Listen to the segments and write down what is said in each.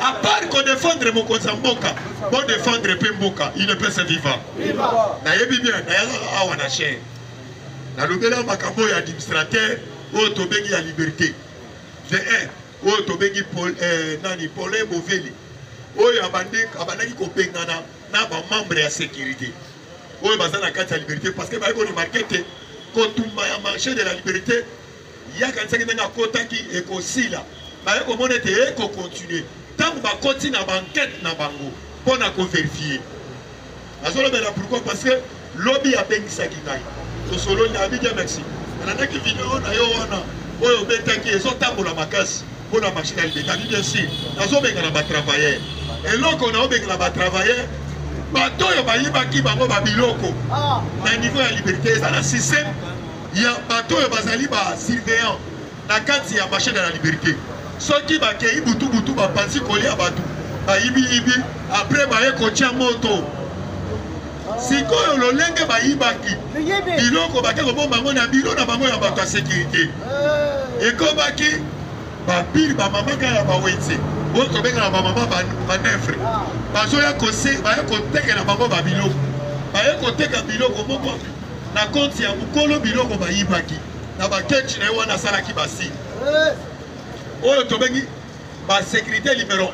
À part qu'on défendre mon Kozamboka, pour défendre Pemboka, il ne peut se vivre. Nayebi bien, nayebi awa na cher. Na lobela makambo ya administrateur, o tobengi ya liberté. De un, o tobengi nani Paulin Boveli. Oyo abandaki kopengana na ba membre ya sécurité. Oyo bazana kati ya liberté parce que ba ko remarquer te ko tumba ya marché de la liberté ya kansaki na kotaki ekosila. Ba ko monete eko continuer. Tant ba continue na enquête na bango pour na ko vérifier. Azolo bela pourquoi parce que lobby a bengisaki ngai. To solo na bidia merci. Na ndaki vidéo na yo wana oyo betaki ezotambola makasi pour la machine à liberté. Bien sûr, nazo benga na travailler. Et là, on a obéi là-bas travailler. Bateau, il y a qui va biloko. Na niveau de la liberté, ça a système. Il y a bateau, il y a surveillant. Na quand il y a marché de la liberté. Ceux qui va qui butu va penser coller à bateau. Ibi après va y coacher moto. Si quoi le lenge va y baki. Biloko va qui va bango na bilo na bango ya bateau sécurité. Et comme baki ba pile ba maman ka ba wetse. Autre benga na maman ba nefre. Bazo ya kose ba ya koteka na bango ba biloko. Ba ya koteka biloko moko na konti ya mukolo biloko ba yibaki. Na ba ketchi na wana sala ki basi. Oyo to bengi ba sécurité numéro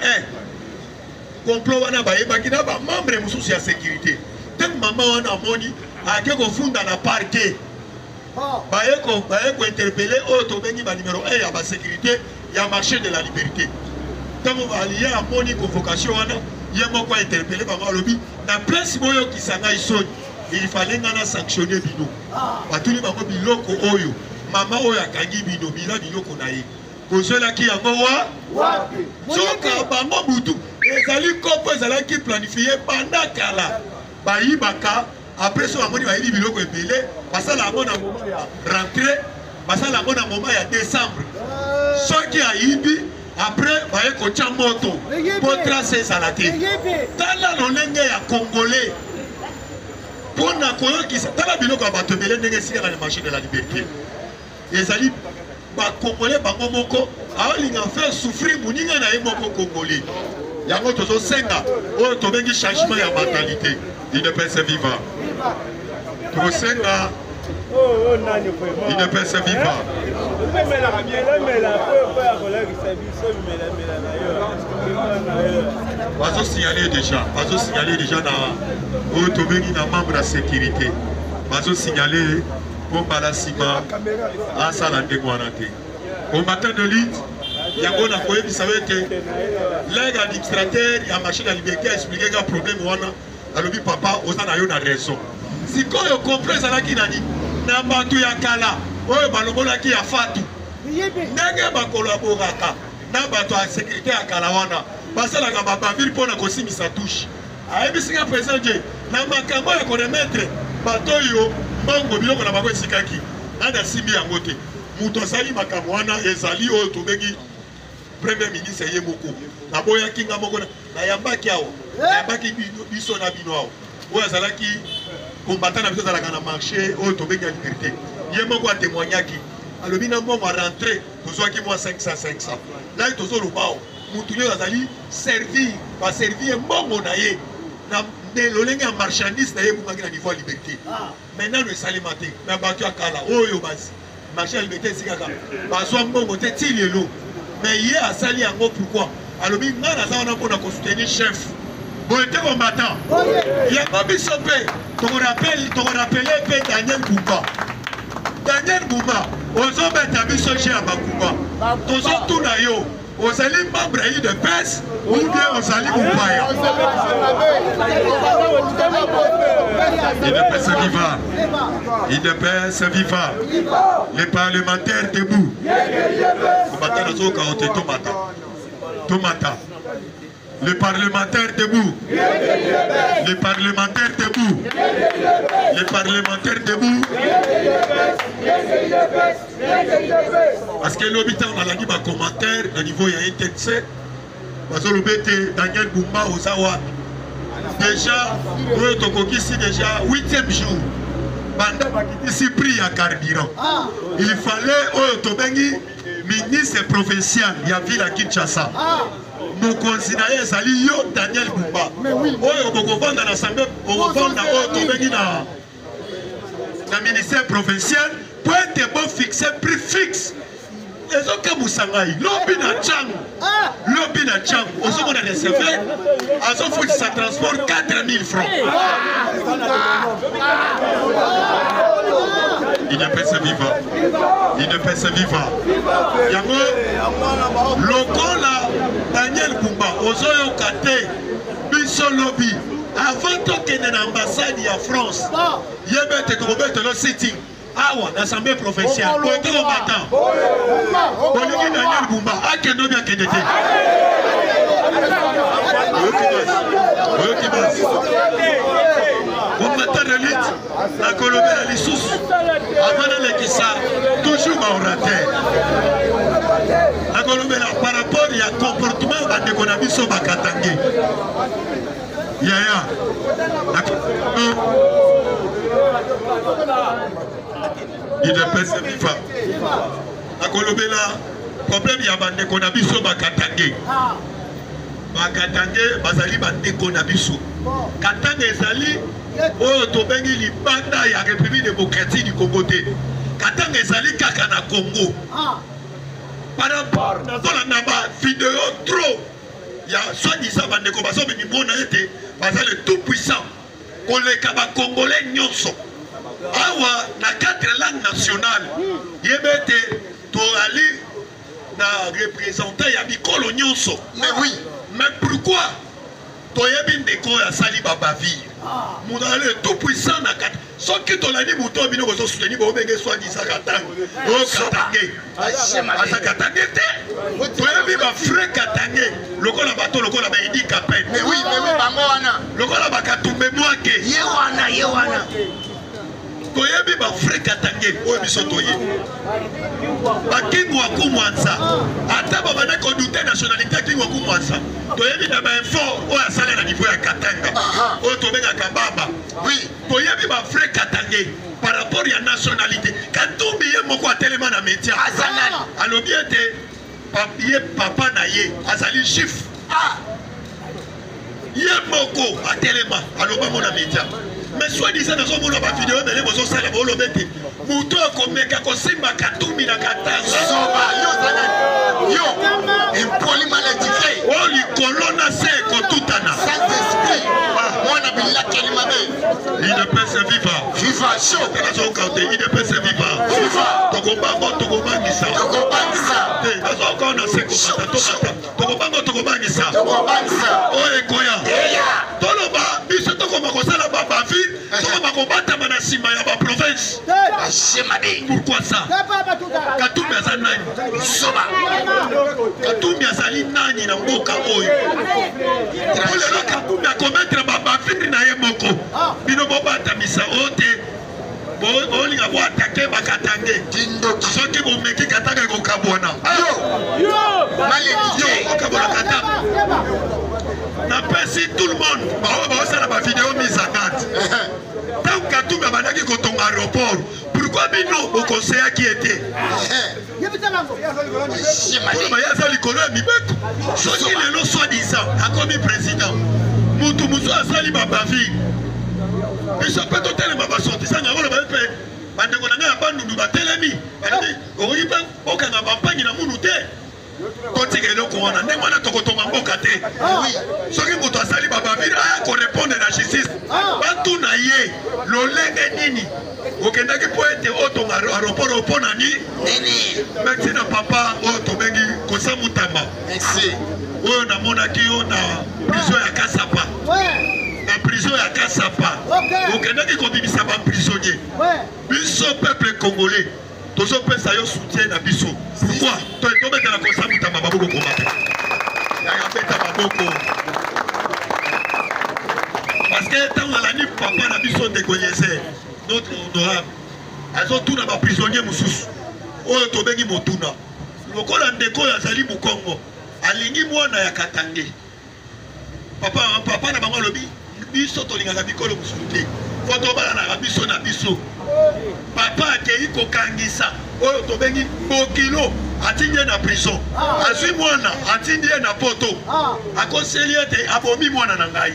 1. Complot wana ba yibaki na ba membre mususu ya sécurité. Tek mama wana moni ake ko funda na parquet. Ba yeko interpeller oyo to bengi ba numéro 1 ya ba sécurité ya marché de la liberté. Quand on va allier à mon convocation, il y a beaucoup interpellé par le lobby. La place qui s'en a il fallait sanctionner Bino. Tous les mamans biloko oyo, maman oya kangi Bino, bila biloko naïe. Pour ceux-là qui ont moi, soka bango butu, les alliés copains qui planifié pendant kala, baïbaka, après ce moment il va y biloko épelé, parce que la bonne rentrée, parce que la bonne moment il y a décembre. Ceux qui a ibi après, il y a un moto pour tracer sa latte. Dans la langue ya congolais, pour na koyo qui dans la biloko ba tebele ndenge sika na marché de la liberté. Les ali ba congolais bango moko alinga faire souffrir muninga na moko congolais. Yango tozo senga o to bengi changement ya mentalité. Il ne peut se vivre. To senga il ne peut se vivre. Vas-y signaler déjà dans Otobeni na membre de la sécurité. Vas-y signaler pour Balasima à Salandé Guanate. Au matin de l'île, il y a un accueil qui savait que l'administrateur a marché la liberté a expliqué qu'il y a un problème. Alors, papa, on a eu raison. Si quand on comprend ça, qui n'a dit, n'a pas tout ya kala, oyo balongola ki ya fatu. Ndenge ba collaboraka, na bato ya sécurité ya kala wana. Basala ka ba ville pona kosimisa touche. Ayebi singa président je, na makambo ya koremettre bato yo bango biloko na bango esikaki. Nada simbi yango te. Muto sali makambo wana ezali oyo tobengi premier ministre ye moko. Na boya kinga moko na yambaki awo. Yambaki biso na bino awo. Oyo azalaki combattant na biso zalaka na marché oyo tobengi ya liberté. Ye moko atémoignaki. Alobi na mwa rentré tozwaki mwa 500. Là tozoloba o. Mutu yo azali servir, ba servir mbongo na ye. Na lolenge ya marchandise na ye bungaki na niveau ya liberté. Maintenant le salimate na bato ya kala oyo basi. Marché ya liberté sikaka. Bazwa mbongo te ti lelo. Mais ye asali yango pourquoi? Alobi nga naza wana mpona kosoutenir chef. Bon était combattant. Il y a pas bisopé. Tu me rappelles Daniel Bouba. Daniel Bouba, aux hommes établis chez Abakuba. Tous autres tout naïo. Aux alliés membres de PES ou bien aux alliés Bouba. Il ne peut se vivre. Il ne peut se vivre. Les parlementaires debout. Combattant aux autres quand on tomata. Les parlementaires debout. Les parlementaires debout. Les parlementaires debout. Parce que l'habitant on a dit ma commentaire au niveau il y a un TC. Parce que le Daniel Boumba aux Awa. Déjà, ici déjà 8e jour. Pendant ici pris à carburant. Il fallait au Tobengi ministre provincial, il y a ville à Kinshasa. mokonzi na ye ezali yo Daniel Bumba oyo bokovanda na assemblée bokovanda oyo tobengi na ministère provincial po ete bofixe prix fixe ezokamusangai lobi na ntango ozomona receveur azofutisa transport 4000 francs. Il ne peut se vivre. Yango lokola Daniel Bumba ozoyoka te biso lobi avant tokende na ambassade ya France yebete tokobete lo sitting awa l'assemblée provinciale pour être combattant bolingi Daniel Bumba akende obi akende te combattant d'élite na Colombie na lisusu avant lekisa toujours baorateur na Colombie par rapport ya comportement bandeko na biso bakatange yaya il ne peut se vivre. Na Colombie là problème ya bandeko na biso bakatange bazali bandeko na biso katanga ezali oyo tobengi libanda ya République démocratique du Congo te katanga ezali kaka na Congo par rapport na ba vidéo trop ya soi-disant bandeko bazobimi mona ete bazali tout puissant koleka ba congolais nyonso awa na 4 langues nationales yebete to ali na représentant ya bikolo nyonso. Mais oui, mais pourquoi toyebi ndeko ya sali babavi munale tout puissant na kat soki tolani muto bino bozo soutenir bo benge soit dit sakatang o katange asakatange te toyebi ba frère katange lokola bato lokola ba Idi Kapet. Mais oui bango wana lokola bakatumbe mwake ye wana toyebi ba frère katange oyo biso toye bakingu akumwanza ata babana ko douter nationalité kingu akumwanza toyebi na ba info oyo asala na niveau ya katanga oyo tobenga kababa. Oui toyebi ba frère katange par rapport ya nationalité katumbi ye moko atelema na métier azalani alobi ete papier papa na ye azali chief ye moko atelema aloba mona métier. Mais soit disant dans son monde la vidéo mais les bozos sala bolo bete muto komeka kosimba katumbi na katanga soba yo impoli maladie o li colonna se kotutana sans esprit mwana bilaka ni mabe il ne peut se vivre viva chaud na zo kante il ne peut se vivre viva tokobangisa te nazo kona se komata tokobangisa o ekoya toloba biso tokoma kosala baba vie tokoma kobata mana sima ya ba province. Pourquoi ça? Katumbi azali nani soba katumbi azali nani na mboka oyo olelo katumbi akometre baba vie na ye moko bino bobata misa ote bolinga bo atake bakatange soki bomeki katanga kokabwana okabwana katanga na pesi tout le monde baosala ba vidéo mise en garde tant que Katumbi abandaki kotonga aéroport pourquoi bino bokonseya qui était bayaza likolo ya mibeko soki lelo soi-disant akomi président mutu mosu asali babavi biso mpe totelema basortisanga ngolo baye mpe bandeko na ngai ya bandundu batelemi okoki mpe okanga bampangi na munu te totika eloko wana ndenge wana tokotonga mboka te soki moto asali babavile akorepondre na justice batuna ye lolenge nini okendaki mpo ete otonga aéroport opona ni merci na papa oyo tobengi Kosa Mutamba oyo namonaki yo na prison ya Kasapa na prison ya Kasapa okendaki kobimisa baprisonnier biso peuple congolais tozopesa yo soutien na biso. Pourquoi? Tobeta na Kosa Mutamba baboko komata yakabeta baboko parce que tant la ni papa na biso de connaisser notre honorable azotuna ba prisonnier mususu oyo tobengi motuna lokola ndeko ya zali mukongo alingi mwana ya katange papa na bango lobi biso tolingaka bikolo mususu te foto bana na biso na biso papa akei kokangisa oyo tobengi bokilo atindie na prison azwi mwana atindie na poto akoseli ete abomi mwana na ngai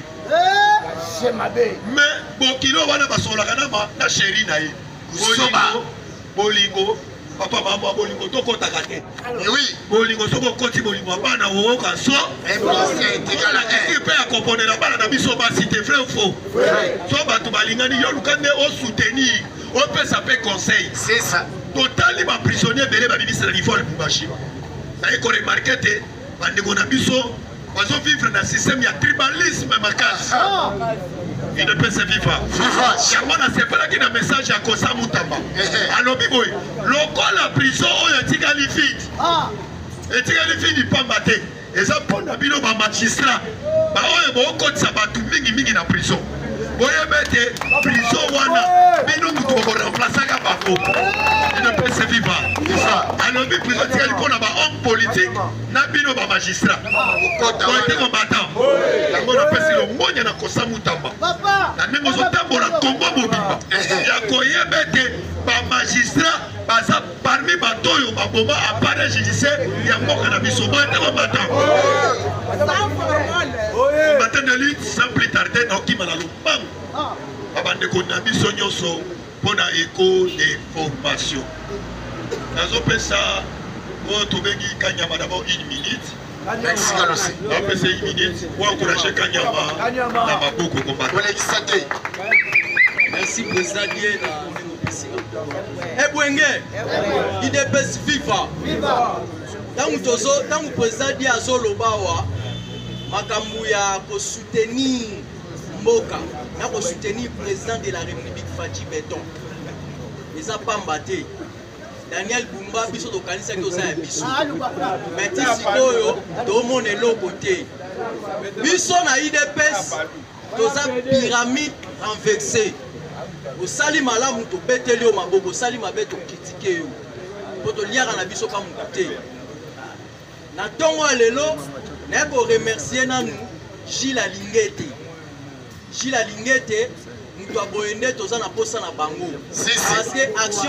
mais bokilo wana basolaka na sheri na ye bolingo papa mama bolingo tokotaka te bolingo soko okoti bolingo bana owoka so ekipe ya komponela bana na biso basi te vrai ou faux so bato balingani yo luka nde osoutenir opesa mpe conseil totali baprisonnier ebele babimisa na niveau ya Lubumbashi naye koremarke te bandeko na biso bazovivre na système ya tribalisme makasi idepese viva yango nasepelaki na message ya Kosa Mutamba alobi boye lokola prison oyo etikali vide pamba te eza mpona bino bamagistrat baoyo bookotisa bato mingi na prison boyeba ete prison wana bino mutu bokoremplaçaka bango idepese viva alobi prison etikali mpona bahomme politique na bino bamagistrat boete kombatant yango napesi longonya na Kosa Mutamba na ndenge ozotambola Kongo mobimba ya koyeba ete bamagistrat baza parmi bato oyo baboma appareil judiciaire ya mboka na biso boete kombatant matin de lutte sans plus tarder naokima na lopango babandeko na biso nyonso mpona écho de formation nazopesa oyo tobengi Kanyama d'abord 1 minute apesa 1 minute po encourager Kanyama na maboko kombata merci président Dieu ebwenge idepesi viva tangu président Dieu azoloba awa makambo ya kosoutenir mboka na kosoutenir président de la République Fachi Beton eza pamba te Daniel Bumba biso tokanisaki oza ya biso mais ti sikoyo tomona eloko te biso na IDPS toza pyramide renversée osali malamu tobeteli yo maboko osali mabe tokritike yo po toliaka na biso kamuku te na ntongo ya lelo naye koremercie nanu Gilles Alingete mutu aboye nde toza na posa na bango parce que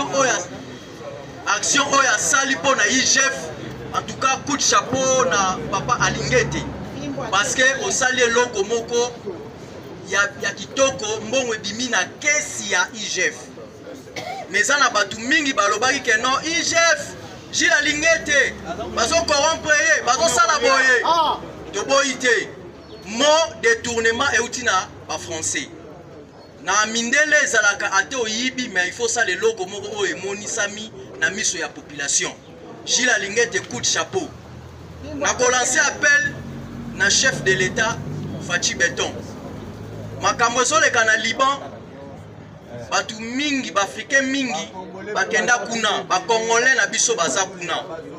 action oyo asali mpo na IGF en tout cas coup de chapeau na papa Alingete parce que osali eloko moko ya kitoko mbongo ebimi na kesi ya IGF mais eza na bato mingi balobaki ke non IGF Gilles Alingete bazokorrompre ye bazosala boye toboyi te mot détournement euti na bafrançais na mindele ezalaka ate oyibi mais il faut sala eloko moko oyo emonisami na miso ya population Gilles Alingete coup de chapeau na kolancer appel na chef de l'État Fachi Beton makambo ezoleka na Liban batu mingi baafrikain mingi bakenda kuna bakongolais na biso baza kuna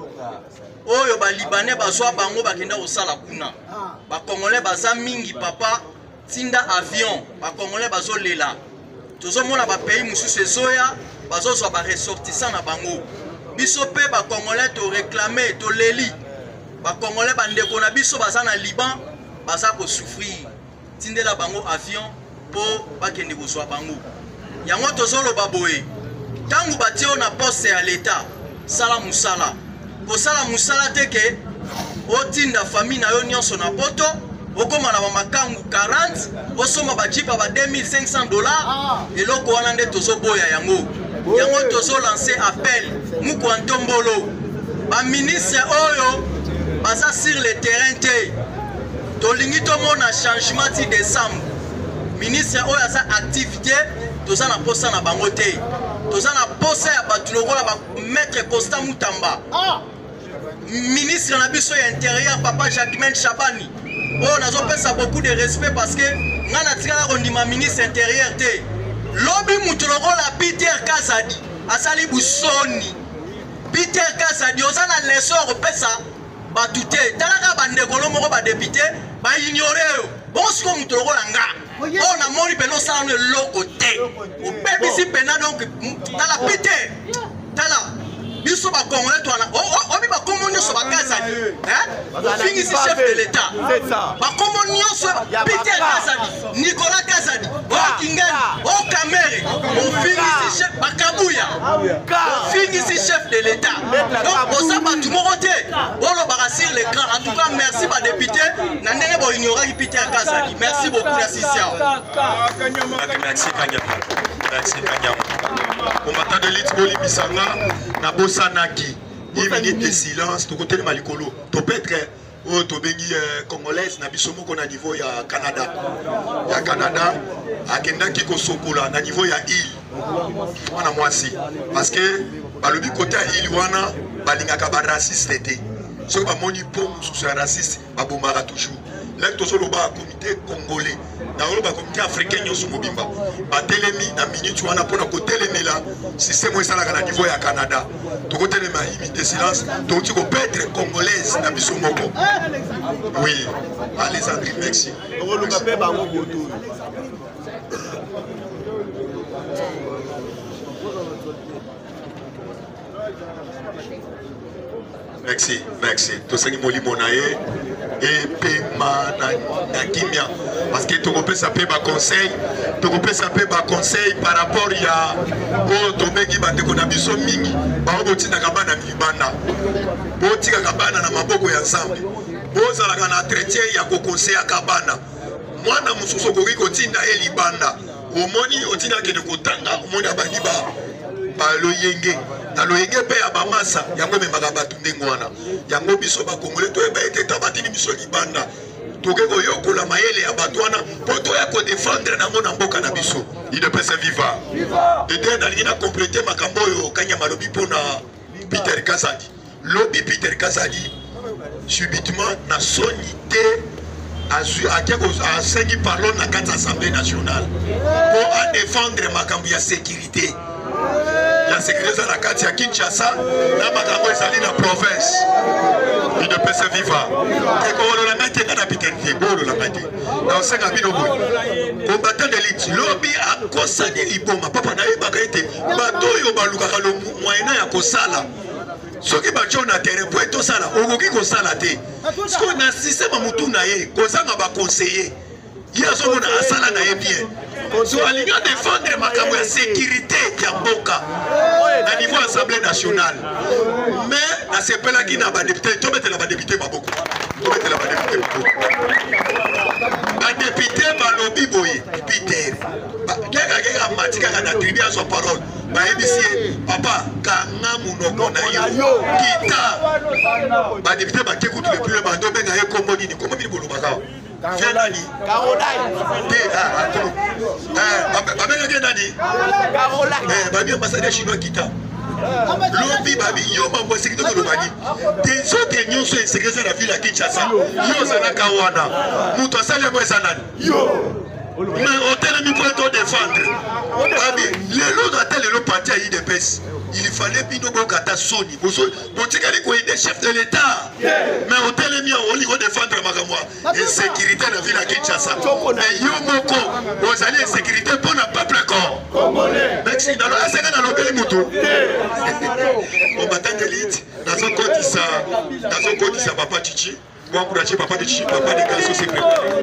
oyo balibanais bazwa bango bakenda kosala kuna bakongolais baza mingi papa tinda avion bakongolais bazolela tozomona bapays mosusu ezoya bazozwa baressortissant na bango biso mpe bakongolais toreklame toleli bakongolais bandeko na biso baza na Liban baza kosouffrir tindela bango avion po bakende kozwa bango yango tozoloba boye tangu batio na poste ya l'État sala musala kosala musala teke otinda famille na yo nyonso na poto okoma na bamakangu 40 osoma bajipa ba $2500 eloko wana nde tozoboya yango tozolance appel muku antombolo baministre oyo baza sur le terrain te tolingi tomona changement ti décembre ministre oyo aza activité toza na posa na bango te toza na posa ya bato lokola ba maître Kosa Mutamba ministre na biso ya intérieur papa Jacquemain Chabani oyo nazopesa beaucoup de respect parce que nga natikala kondima ministre intérieur te lobi mutu lokola Peter Kazadi asali busoni Peter Kazadi oza na leso kopesa batu te talaka bandekolo moko badepute baignore yo bosiko mutu lokola nga oyo namoni pene osala no eloko te obebisi pena donc tala Peter tala biso bakongolais twana obi bakombo nyonso bakazadi ofingisi chef de l'État bakombo nyonso Peter Kazadi Nicolas Kazadi okingani ofingisi chef Bakabuya. Ofingisi chef de l'État. Donc, pour ça, tout le monde est sur l'écran. En tout cas, merci, ma député. Nandenge bo ignorer Peter Kazali. Merci beaucoup, l'assistant. Merci, Kanyama. Merci, Kanyama. Combattant de l'élite Boli Bissanga, Nabosa Naki. 10 minutes de silence, tout côté de Malikolo. Tu peux être congolaise, Nabisomo qu'on a niveau ya Canada. Ya Canada, à Kendaki Kosokola, na niveau ya île. Wana mwasi. Parce que, balobi côté à île, wana, balingaka ba raciste été. Ce que moni pom sous raciste, babomara toujours. Là, tout ça, le comité congolais. Dans le comité africain, nous sommes mobimba. Batelemi, na minute, on a pour la côté les là. Système où ça la niveau à Canada. Tout côté les maïs, de silence. Donc tu peux être congolaise, na bisomoko. Oui. Allez, André, merci. Merci, merci. Tout ce qui m'a dit, et paiement na kimia. Parce que tu peux saper ma conseil, par rapport à Tomegi Bandeko na biso mingi, Baoboti na kabana milibanda, Boti kabana na maboko ya nsambi, Boza la na entretien ya conseil à kabana. Moi na mususo ko tinda elibanda, omoni otina ke de kotanga, omoni abaniba. Loyenge na loyenge pe ya bamasa yango me magabatu ndengwana yango biso ba kongole to eba ete tabatini biso libanda toke ko yokola mayele ya batwana poto ya ko défendre na mona mboka na biso il ne peut se vivre et then alina compléter makambo yo kanya malobi pona Peter Kazadi lobi Peter Kazadi subitement na sonité à 5 parlons na 4 assemblée nationale pour défendre makambo ya sécurité. La sécurité à la carte à Kinshasa, la makambo ezali na province. Il ne peut se vivre. Et quand on l'a mis dans la pitalité, on l'a mis. Dans 5 000 euros. Combattant d'élite, lobby à Kosa de Liboma. Papa n'a eu pas été. Bato yo baluka le moyen à Kosala. Ce qui va jouer na terrain pour être ça là, on qui Kosala té. Ce qu'on a système à Moutou naé, Kosala va conseiller. Il y a son asala naé bien. So alinga défendre makambo ya sécurité ya mboka na niveau assemblée nationale. Mais na sepela ki na ba député, to metela ba député maboko. To metela ba député maboko. Ba député balobi boye, Peter. Gega matika na tribu à son parole. Ba ebisi papa kanga munoko na yo. Kita. Ba député ba kekutu le plus bando benga ye kombo ni bolo bakao. Fenani Caroline Babi ambassadeur chinois Kita Lobi Babi yo mambo sécurité de l'Omani des autres unions sont sécurité la ville à Kinshasa yo zanaka wana muto asale mo zanani yo mais hôtel mi pour défendre Babi les lots hôtel le parti à IDPS il fallait bino bokata soni botika les coins des chefs de l'État mais hôtel mi on lui défendre makamwa et sécurité la ville à Kinshasa mais yo moko vous allez sécurité pour le peuple congolais merci dans la scène dans l'hôtel moto on battant d'élite dans un côté ça papa Chichi pour encourager papa de Chichi papa de Gasso s'est préparé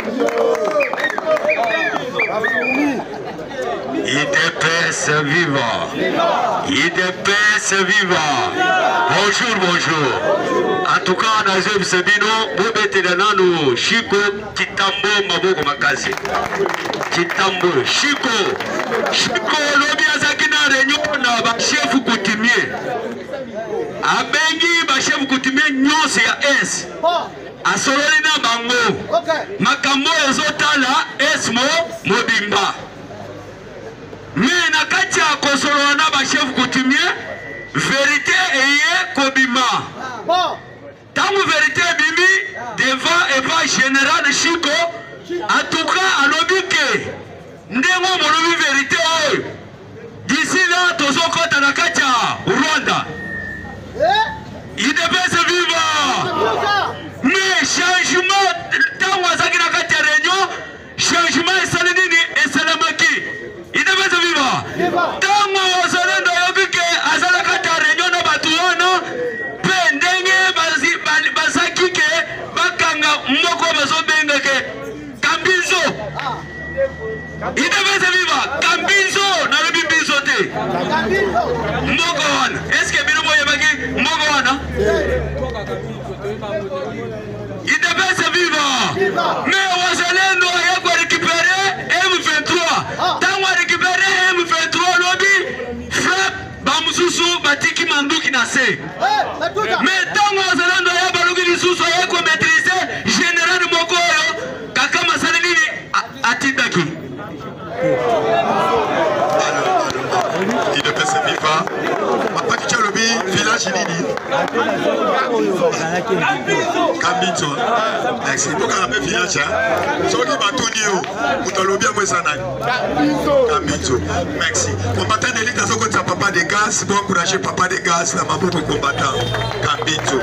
IDPS vivant. IDPS vivant. Bonjour, bonjour. En tout cas, on a vu Sabino, Bobete Danano, Chico, Kitambo, Maboko Makasi. Kitambo, Chico, Lobi Azakina, Réunion, chef coutumier. Abengi, chef coutumier, Nyon, c'est à S. A Sololina Bango. Makambo, Ezotala, Esmo, Mobimba. Mais na kati ya kosoloana ba chef coutumier vérité eye kobima tangu vérité bimi devant eva général Chico en tout cas alobike ndengo molobi vérité oyo d'ici là tozokota na kati ya Rwanda IDPS viva mais changement tangu azaki na kati ya réunion changement esali nini esalamaki IDPS viva tango wazalendo yobike azala kata réunion na batu wana pe ndenge bazaki ke bakanga moko bazobenga ke Kambizo idepese viva Kambizo na lobi bizo te mboko wana eske bino boyebaki mboko wana idepese viva mais wazalendo yako récupérer M23 tango récupérer M23 lobi frappe bamususu batiki manduki na se mais tango wazalendo yaba lobi lisusu yako maîtriser général moko oyo kaka masala nini atindaki idepese viva mapaki cha lobi village nini Kambizo merci toka na village soki batuni yo mutalobi amweza nani Kambizo merci combattant de l'État soko tsa papa de gaz pour encourager papa de gaz na maboko combattant Kambizo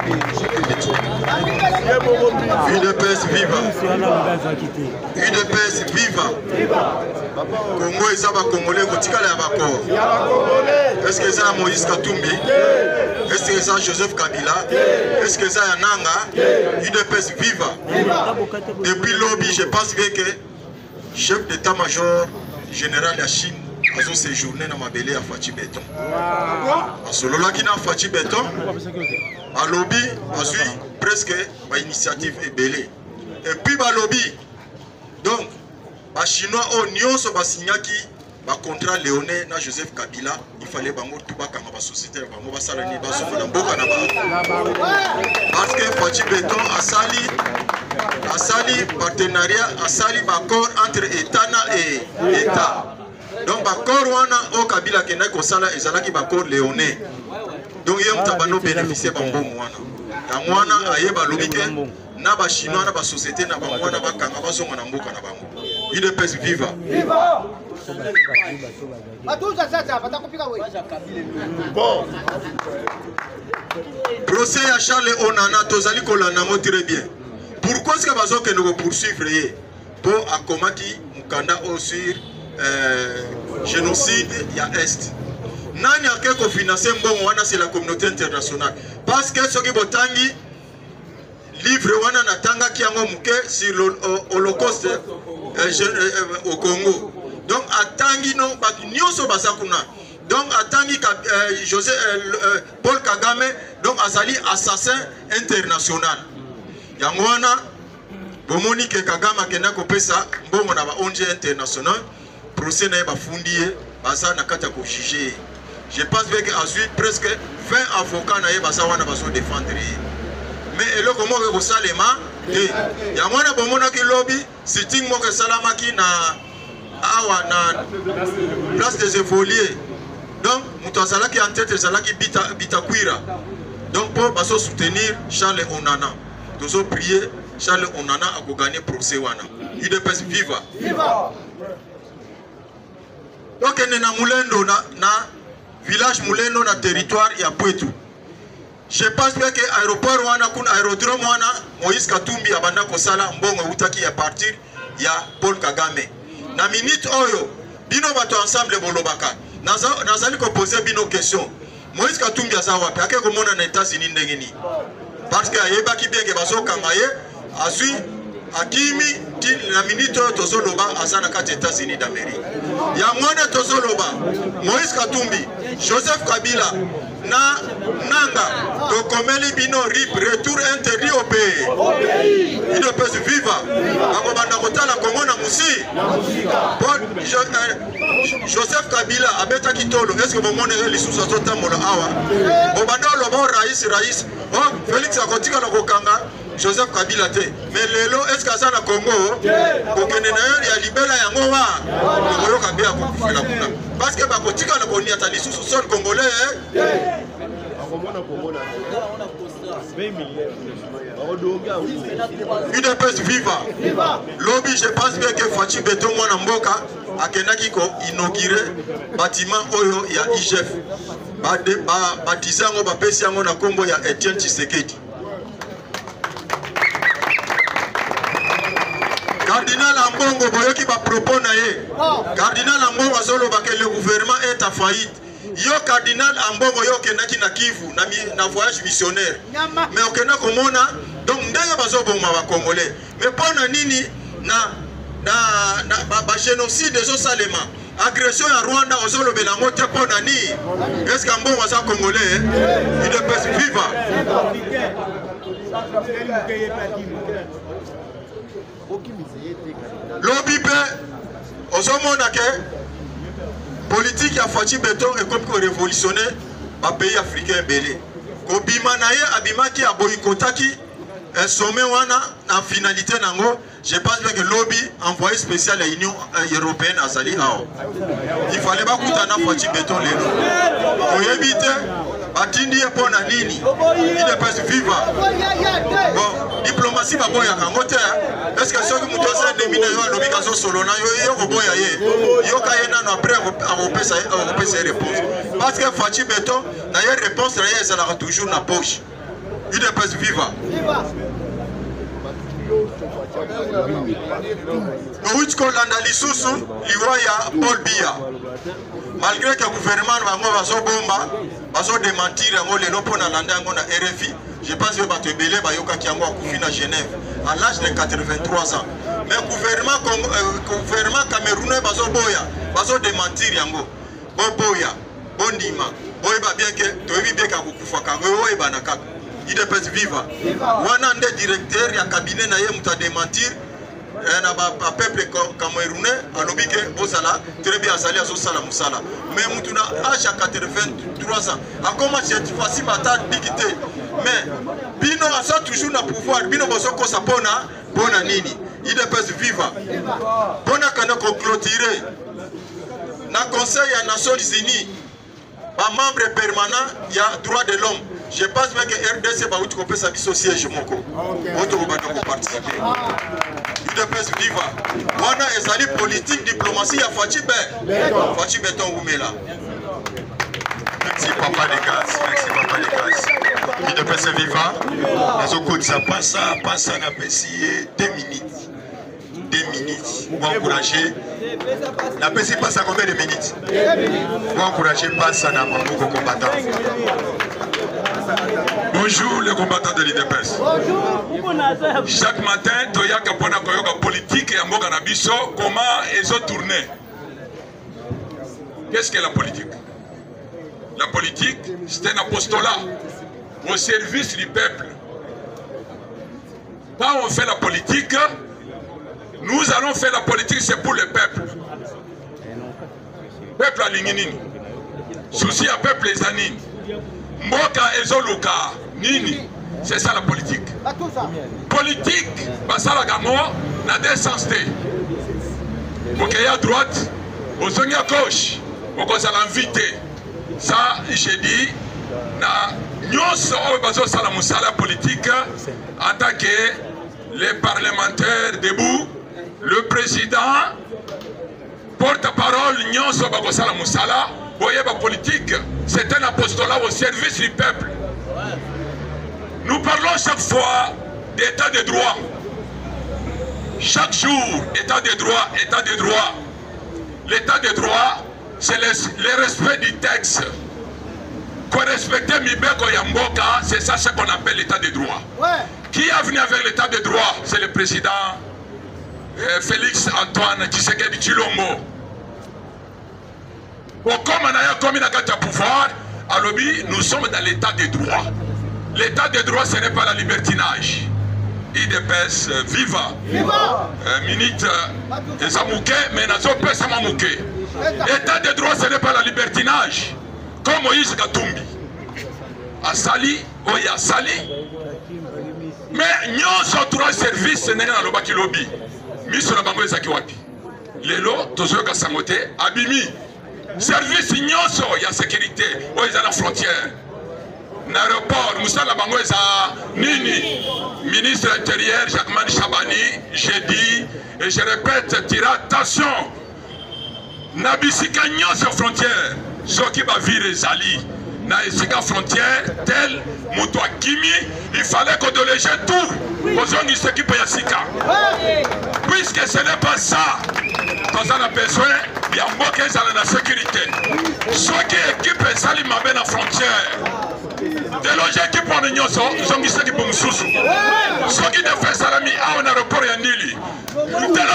idepese viva idepese viva Congo eza ba Congolais kotikala ya bakor est-ce que ça Moïse Katumbi est-ce que ça Joseph Kabila est-ce que ça Yananga UDPS viva depuis lobby je pense que chef d'état-major général de la Chine a séjourné dans ma belé à Fachi Béton en solo là qui n'a Fachi Béton à lobby a suivi presque ma initiative est belé et puis ba lobby donc ba chinois au nyonso ba signaki ba contrat léonais na Joseph Kabila il fallait bango tout ba kanga ba société bango ba sala ni ba so na mboka na ba parce que Fachi Béton asali partenariat asali ba accord entre état na et état donc ba accord wana au Kabila kena ko sala ezalaki ba accord léonais donc yem tabano bénéficier ba mbongo wana ya wana ayeba lobike na ba chinois na ba société na ba wana ba kanga ba so na mboka na bango UDPS viva bon procès à Charles Onana tozali kolanda mo très bien pourquoi est-ce que bazo que nous poursuivre pour akomaki mukanda sur génocide ya est nani akeko financer mbongo wana c'est la communauté internationale parce que soki botangi livre wana natanga kiango muke sur l'Holocauste au Congo donc atangi no batu nyonso basakuna donc atangi Paul Kagame donc azali assassin international yango wana bomoni ke Kagame akenda kopesa mbongo na ba ONG international procès na bafundi ye baza na kata ko juger je pense que azui presque 20 avocats na ye baza wana baso défendre mais eloko moko ko salema yango wana bomona ki lobby sitting moko salamaki na awa na place des Évoliers donc muto azalaki en tête ezalaki Bitakwira donc pour baso soutenir Charles Onana tozo prier Charles Onana a gagné procès wana UDPS viva donc na Mulendo na village Mulendo na territoire ya Pwetu je pense bien que aéroport wana kuna aérodrome wana Moïse Katumbi abanda kosala mbongo utaki ya partir ya Paul Kagame na minute oyo bino bato ensemble bolobaka nazali ko poser bino question Moïse Katumbi aza wapi ake komona na États-Unis ndengeni parce que ayebaki bien que baso kangaye azui akimi ti na minute oyo tozoloba aza na kati États-Unis d'Amérique ya mwana tozoloba Moïse Katumbi Joseph Kabila na nanga tokomeli bino RIP retour interdit au pays UDPS viva akobanda kotala Congo na musi Joseph Kabila abeta kitolo est-ce que bomone lisusu azotambola awa obanda lobo rais Félix akotika na kokanga Joseph Kabila te mais lelo est-ce que ça na Congo kokende na ya libela yango wa Congo kabia kokufela kuna parce que bakotika na konia ta lisusu sol congolais UDPS viva lobby je pense bien que Fachi Béton mwana mboka akendaki ko inaugurer bâtiment oyo ya IGF batisango bapesi yango na kombo ya Etienne Tshisekedi Cardinal Ambongo boyoki ba propos na ye Cardinal Ambongo azoloba que le gouvernement est en faillite yo Cardinal Ambongo yo kendaki na Kivu na voyage missionnaire mais okenda komona donc ndenge bazoboma ba Congolais mais pona nini na na génocide ezosalema agression ya Rwanda ozolobela ngo te mpo nani est-ce que mbongo aza congolais UDPS viva lobi mpe ozomona ke politique ya Fachi Beton ekomi korevolutionne bapays africain ebele kobima na ye abimaki aboyikotaki sommet wana en finalité nango je pense que lobby envoyé spécial à l'Union européenne à Sali Ao. Il fallait pas coûter un Fachi Beton les pour éviter atindi pour nini il ne peut vivre bon diplomatie va boya kangote est-ce que ceux qui nous doivent des mineurs à l'obligation solo na yo boya ye yo kayena no après on peut sa réponse parce que Fachi Beton na ye réponse là ça la toujours na poche il ne peut vivre Nous Kolanda lisusu liwa ya Paul Biya malgré que le gouvernement va so bomba va so démentir ngo lelo pona landa ngo na RFI je pense que bato ebele ba yoka kiango akufina à Genève à l'âge de 83 ans mais gouvernement camerounais va so boya va so démentir yango boya bondima boyeba bien que toyebi bien ka kufa kango oyeba na kaka il est pas vivant. Wana nde directeur ya cabinet na ye muta démentir na ba peuple camerounais alobi ke bozala très bien azali azo sala musala mais mutuna âge à 83 ans akoma cette fois-ci mata dicté mais bino asa toujours na pouvoir bino bozo ko sapona bona nini il est pas vivant bona kana ko clôturer na conseil ya Nations Unies ba membre permanent ya droit de l'homme. Je pense que RDC va utikope sa biso siège moko. Auto va participer. UDPS viva. Wana ezali politique diplomatie ya Fachi Beton. Fachi Beton Oumela. Merci papa de gaz. Merci papa de gaz. UDPS viva. Les autres ça passe na pesier 2 minutes. 2 minutes. Pour encourager. La PC passe à combien de minutes? Pour encourager passe à Namamouko combattant. Bonjour les combattants de l'UDPS. Chaque matin, Toyaka Pona Koyoka politique et Amoga Nabiso, comment ils ont tourné. Qu'est-ce que la politique? La politique, c'est un apostolat au service du peuple. Quand on fait la politique, nous allons faire la politique, c'est pour le peuple. Peuple à l'Inginini. Souci à peuple les anines. Mboka ezoluka nini, c'est ça la politique. Politique, basala gamo na deux sens te. Mokeya à droite, ozongi à gauche, okozala invité. Ça, j'ai dit, na nyonso bazo sala musala politique en tant que les parlementaires debout, le président, porte-parole nyonso bakosala musala. Voyez ma politique, c'est un apostolat au service du peuple. Nous parlons chaque fois d'état de droit. Chaque jour, état de droit, état de droit. L'état de droit, c'est le respect du texte. Qu'on respecte Mibeko Yamboka, c'est ça ce qu'on appelle l'état de droit. Qui a venu avec l'état de droit? C'est le président Félix Antoine Tshisekedi Tshilombo. Comme il a pouvoir, à l'objet, nous sommes dans l'état de droit. L'état de droit, ce n'est pas la libertinage. IDPS viva. Minute Zamouké, mais n'a pas Samamouké. L'état de droit, ce n'est pas la libertinage. Comme Moïse Katumbi. A Sali, Oya Sali. Mais nous sommes trois services, ce n'est pas le baki lobby. Miso na bango ezaki wapi. Lelo, tozo ka sangote, abimi. Service nyonso ya sécurité o eza la frontière l'aéroport musala bango eza nini ministre intérieur Jacquemin Chabani j'ai dit et je répète tira attention na bisika nyonso frontière soki ba vire ezali na esika frontière tel moto akimi il fallait qu'on délège tout ozongi s'équipe ya sika puisque ce n'est pas ça qu'on a besoin il y a mboka ezala na sécurité soki équipe ezali mabe na frontière déloge équipe wana nyonso zongisaki po mosusu soki defe esalami awa na aéroport ya ndili déloge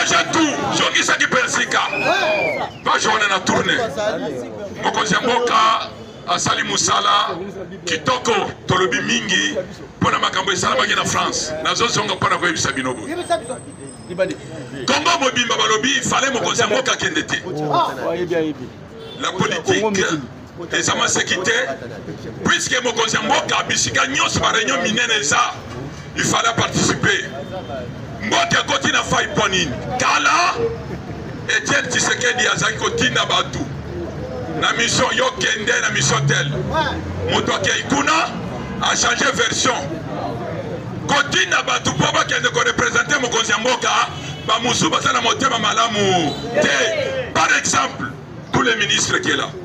changer tout zongisaki mpe sika bajourne na tourne mokonzi ya mboka asali musala kitoko tolobi mingi mpona makambo esalamaki na France nazozonga mpona koyebisa bino boye Congo mobimba balobi fale mokonzi ya mboka akende te la politique ezama sécurité puisque mokonzi ya mboka bisika nyonso bareunion minene eza il fallait participer mboka ekoti na fai mpo nini kala Etienne Tshisekedi azalaki kotinda bato na mission yo kende na mission tel moto akei kuna achange version kotinda bato mpo bakende korepresente mokonzi ya mboka bamusu baza na motema malamu te. Par exemple tous les ministres qui est là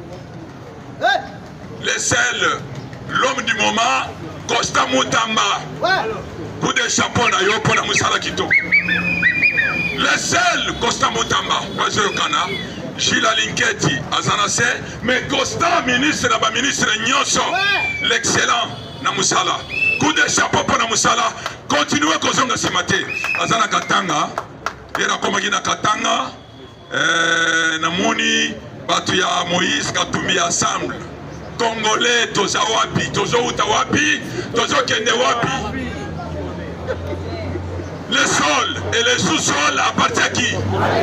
le seul l'homme du moment Constant Mutamba coup de chapeau na yo mpo na mosala kitoko le seul Constant Mutamba bazokana Gilles Alinketi azanase mais Constant ministre na ba ministre nyonso l'excellent na musala coup de chapeau pour na musala continuer kozonga simate azana katanga era komaki na katanga namoni batu ya Moïse Katumbi ensemble Congolais toza wapi tozo uta wapi tozo kende wapi le sol et le sous-sol appartient à qui?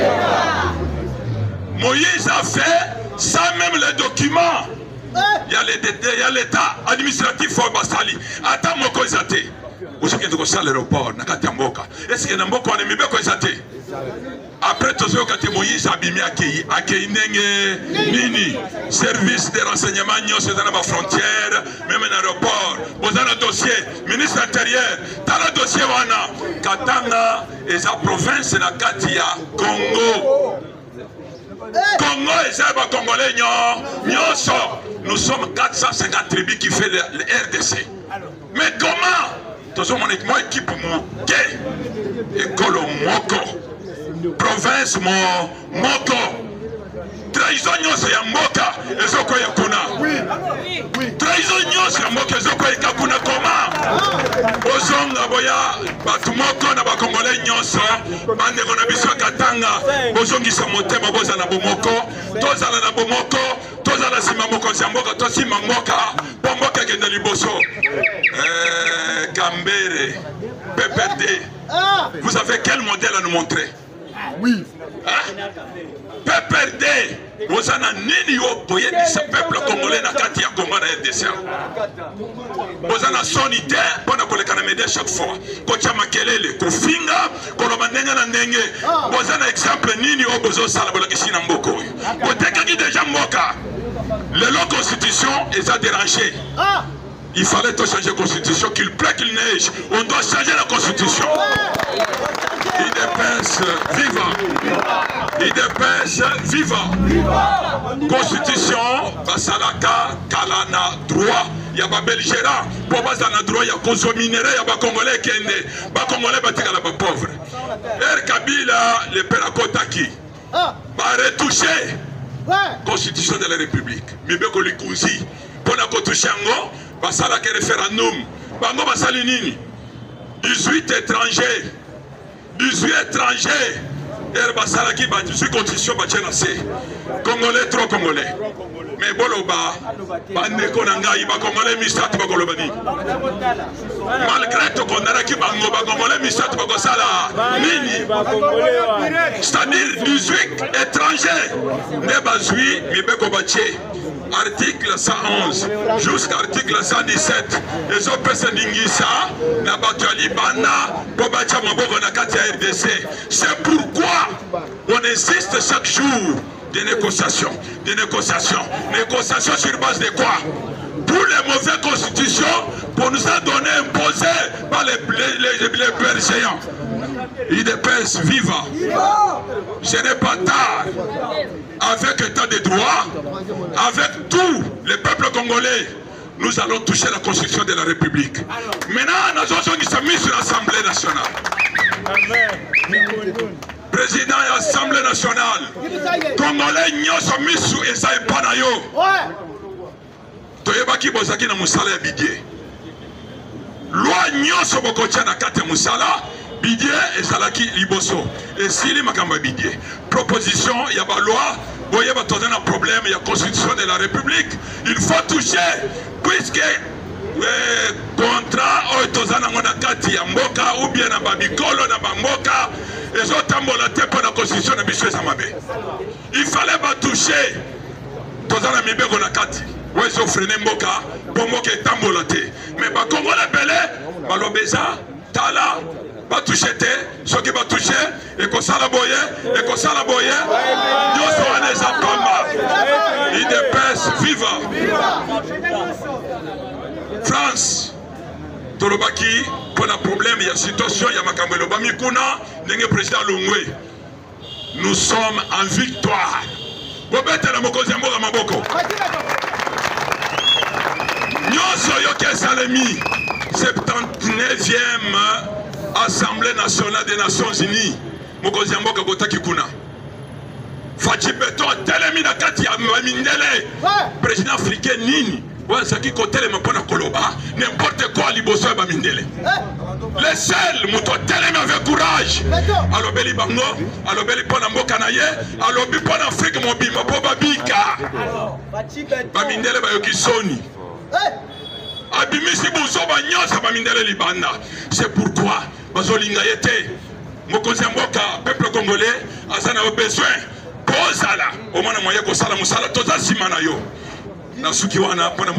Moïse a fait sans même les documents. Il y a l'état administratif for Basali. Attends mon koizate. Où est-ce que tu as l'aéroport? Nakatamboka. Est-ce que Namboka on est mieux koizate? Après tout ce que Moïse a bimé accueilli nini service de renseignement nyos dans la frontière même en aéroport vous avez un dossier ministre intérieur dans le dossier wana Katanga et sa province na Katia Congo Congo et ça va congolais nyonso nous sommes 450 tribus qui fait le RDC mais comment tous mon équipe moi école moko province moko trahison nyonso ya mboka ezoko ya kuna trahison nyonso ya mboka ezoko ya kuna koma ozonga boya batu moko na bakongolais nyonso bandeko na biso Katanga bozongisa motema bozala na bomoko tozala na bomoko tozala sima mokonzi ya mboka tosima mboka po mboka ekende liboso Kambere PPRD vous avez quel modèle à nous montrer? Oui. PPRD, vous avez nini yo boye ce peuple congolais na kati ya Congo na RDC. Vous avez sonité pour na koleka na média chaque fois. Ko tia makelele, ko finga, ko lo mandenga na ndenge. Vous avez exemple nini yo bozo sala bola kisina mboko. Ko tekaki déjà mboka. Le law constitution est à déranger. Il fallait tout changer la constitution, qu'il plaît, qu'il neige. On doit changer la constitution. IDPS vivant. IDPS vivant. Constitution, Basalaka, Kalana, droit. Il y a Belgéra, pour Basana droit, il y a Kozo minéré, il y a Congolais qui est Congolais batika la pauvre. Kabila, le Perakotaki. Retouché. Constitution de la République. Mibeko Likunzi. Pour la Kotouchango. Basala ke référendum bango basali nini 18 étrangers 18 étrangers er basala ki ba 18 constitution ba tchena se congolais trop congolais mais boloba bandeko na ngai ba congolais misatu ba koloba nini malgré to kondana ki bango ba congolais misatu ba kosala nini c'est-à-dire 18 étrangers ne bazui mibeko ba tche article 111 jusqu'à article 117 les opérations d'Ingissa na batali bana bobacha maboko na kati ya RDC. C'est pourquoi on insiste chaque jour des négociations sur base de quoi? Pour les mauvaises constitutions pour nous a donné imposé par les pères géants. IDPS viva. Ce n'est pas tard. Avec état de droit, avec tous les peuples congolais, nous allons toucher la constitution de la République. Maintenant, nous avons mis sur l'Assemblée nationale. Président de l'Assemblée nationale, Congolais nous sommes mis sur Esaïe Panayo. Toyebaki bozaki na musala ya bidye. Loi nyonso bokotia na kati ya musala Bidie et Zalaki Liboso. Et si les Makamba Bidie, proposition, il y a la loi, il y a un problème, il y a la constitution de la République. Il faut toucher, puisque contrat, ou bien na babikolo, na bamboka, et autres pour la constitution de M. Zamabe. Il fallait pas toucher, Tozana Mibeko na kati. Ouais, ils ont freiné Mboka, pour Mboka et Tamboloté. Mais bah, Congo la Belé, Malobeza, Tala, va toucher, ceux qui vont toucher, et qu'on s'en la boye, nous sommes les Apamba, ils dépêchent, viva. France, Tolobaki, pour un problème, il y a une situation, il y a Makambelo Bamikuna, le président Lungwe. Nous sommes en victoire. Bobete la Moko Zemboga Maboko. Nyoso Yoke Salemi, 79e Assemblée nationale des Nations Unies. Moko Zemboga Botaki Kuna. Fachi Beto Telemi na kati ya Mindele. Président africain Nini. N'importe quoi liboso ba mindele. Les seuls muto telemi avec courage. Alobeli bango, alobeli pona mboka na ye, alobi pona Afrique mobimba po babika. Ba mindele ba yokisoni. Abimisi buzo ba nyosa ba mindele libanda. C'est pourquoi bazolinga yete. Mokozi mboka peuple congolais azana besoin. Posala, au moins moyen ko sala musala toza simana yo. Merci papa.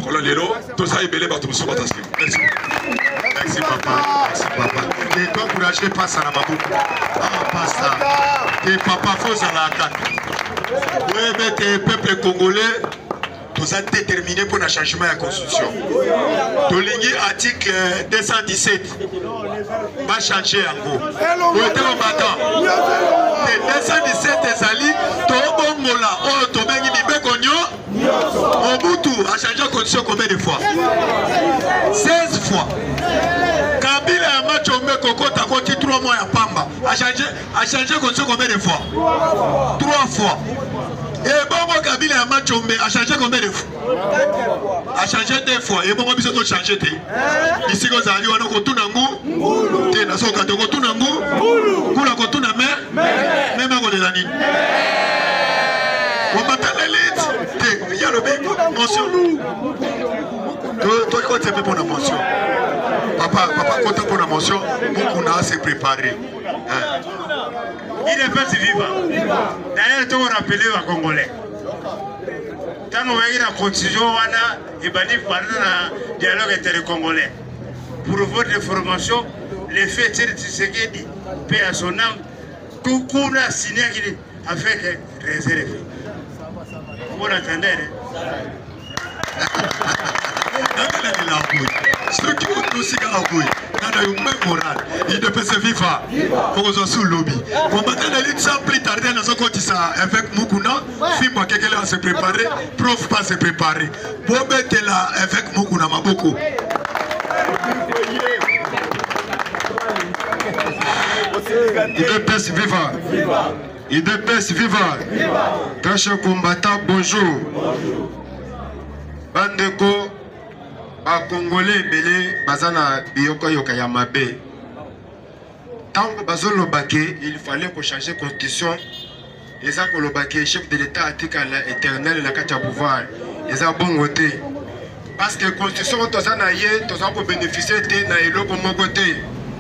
Merci papa. Et encouragez pas ça là bas. Ah pasta. Et papa faut à la carte. Oui mais le peuple congolais vous êtes déterminé pour le changement de la constitution. Tolingi article 217 va changer en gros. Vous êtes en battant. 217 ezali tobongola oyo tobengi mibeko nyo Mobutu a changé la constitution combien de fois? 16 fois. Kabila a match au mec Kokota Koti 3 mois à Pamba. A changé la constitution combien de fois? 3 fois. Et Bobo Kabila a match au mec a changé combien de fois? A changé 2 fois. Et Bobo Bisoto changé. Ici qu'on a dit on a kontuna ngu. Te na so kato kontuna ngu. Kula kontuna me. Même à côté d'ani. On battait l'élite. Il y a le bec. Mention. Toi, quand tu es pour la mention. Papa, quand tu es pour la mention, beaucoup n'a assez préparé. Il est pas vivant. D'ailleurs, tu as rappelé aux Congolais. Quand on a eu la constitution, on a parlé de dialogue intercongolais. Pour votre information, les faits de Tshisekedi, paix à son âme, tout le monde a signé avec réserve. Vous entendez? Il ne peut se vivre. Pour qu'on soit sous le lobby. On va t'aider sans plus tarder dans ce côté ça avec Mukuna. Film quelqu'un va se préparer. Prof pas se préparer. Pour mettre là avec Mukuna Maboko. IDPS vivant. IDPS vivant. Très chers combattants, bonjour. Bandeko, à Congolais, Belé, Bazana, Biyoko Yoka Yamabe. Tant que Bazolo Baké, il fallait qu'on change la constitution. Les Akolo Baké, chef de l'État, article éternel, la carte à pouvoir. Les a bon côté. Parce que la constitution, tous en aïe, tous en bénéficier de Naïlo comme mon côté.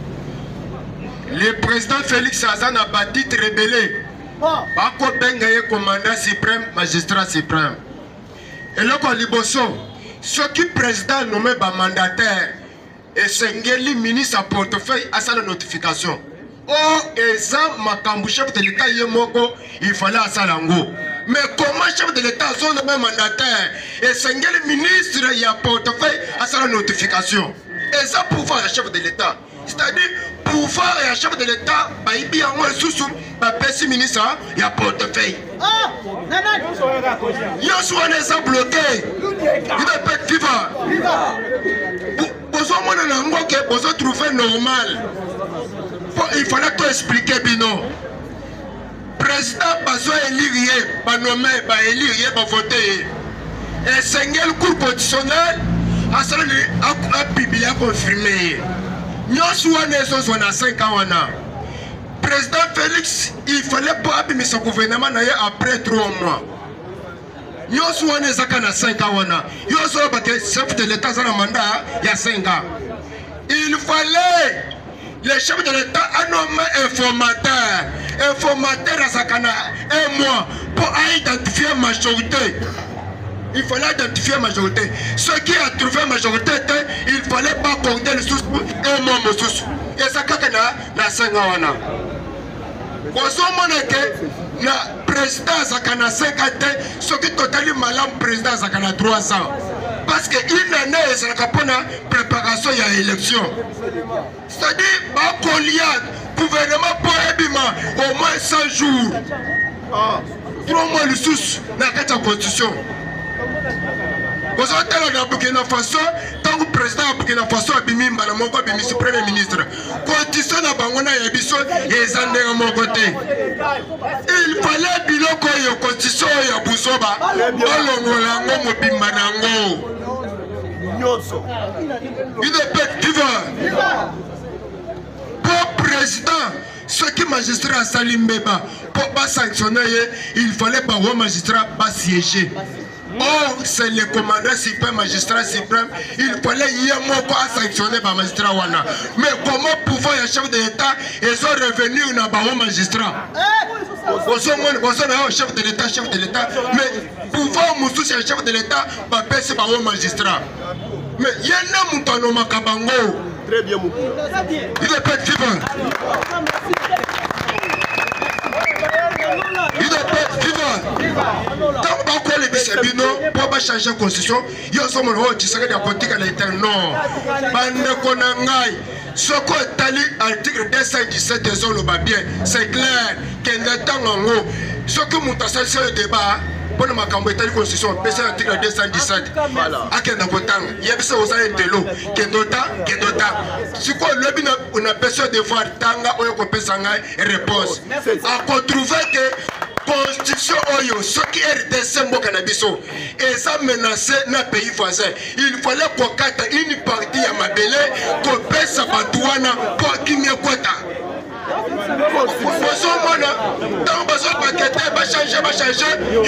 Le président Félix Azan a bâti rebellé. Bako Bengaye, commandant suprême, magistrat suprême. Et là, quand Liboso, ce qui président nommé mandataire, et Sengeli ministre à portefeuille à sa notification. Oh, et ça, ma chef de l'État, il fallait à Salango. Mais comment chef de l'État sont nommé mandataire, et Sengeli ministre, il y a portefeuille à sa notification. Et ça, pouvoir à chef de l'État. C'est-à-dire, pouvoir et chef de l'État, il y a un sous petit ministre, il y a portefeuille. Il y a un exemple bloqué. Il doit être vivant. Vous avez trouvé normal. Il fallait tout expliquer, Bino. Président Bazo élire, nommé, élire, voter. Et Sengel, cour constitutionnel, a publié confirmé. nyonso wana ezozwa na 5 ans wana président Félix il fallait pas abimisa gouvernement na ye après 3 mois nyonso wana ezaka na 5 ans wana nyonso bake chef de l'état aza na mandat ya 5 ans il fallait le chef de l'état a nommé informateur azaka na 1 mois pour identifier majorité. Il fallait identifier la majorité. Ceux qui ont trouvé la majorité, il ne fallait pas compter les sous et moi mon sous. Et ça, quand on a 5 ans, on a le président a 5 ans, ce qui est totalement malin, le président a 3 ans. Parce qu'il y a une préparation à l'élection. C'est-à-dire, le gouvernement pour au moins 100 jours. 3 mois de sous dans la constitution. Vous avez dans Burkina Faso, tant que le président de Burkina Faso a bimi Mbalamoko, bimi le premier ministre. Constitution na bangona ya biso ezande à mon côté. Il fallait biloko yo constitution ya busoba. Olongola ngo mobimba nango. Nyonso. Il est peut vivant. Pour président, ceux qui magistrats à Salimbeba, pour pas sanctionner, il fallait pas un magistrat pas siéger. Or, c'est le commandant suprême, magistrat suprême, il fallait y avoir un sanctionner par magistrat. Mais comment pouvons les chefs de l'État, ils sont revenus dans un magistrat. Vous savez, chef de l'État, mais pouvons nous soucier chef de l'État, pas passer par un magistrat. Mais il y a un mouton Makabango. Très bien, mon il est pas vivant. Il est pas vivant. Tant qu'on les bisabino, pour pas changer la constitution, il y a un moment où tu sais que la politique à l'intérieur. Non. Bande Konangai. Ce qu'on est article 217 des zones bien, c'est clair. Qu'il y a temps en haut. Ce que mon tassel c'est le débat. Pour ma campagne de constitution, c'est l'article 217. À quel moment il y a besoin de l'eau. Si on a besoin de voir Tanga ou une réponse. À trouver que constitution oyo, ce qui est décembre cannabiso, et ça menacé dans pays voisin. Il fallait qu'on carte une partie à ma belle, qu'on pèse sa batouana pour qu'il m'y quota. Dans besoin de paqueter, va changer,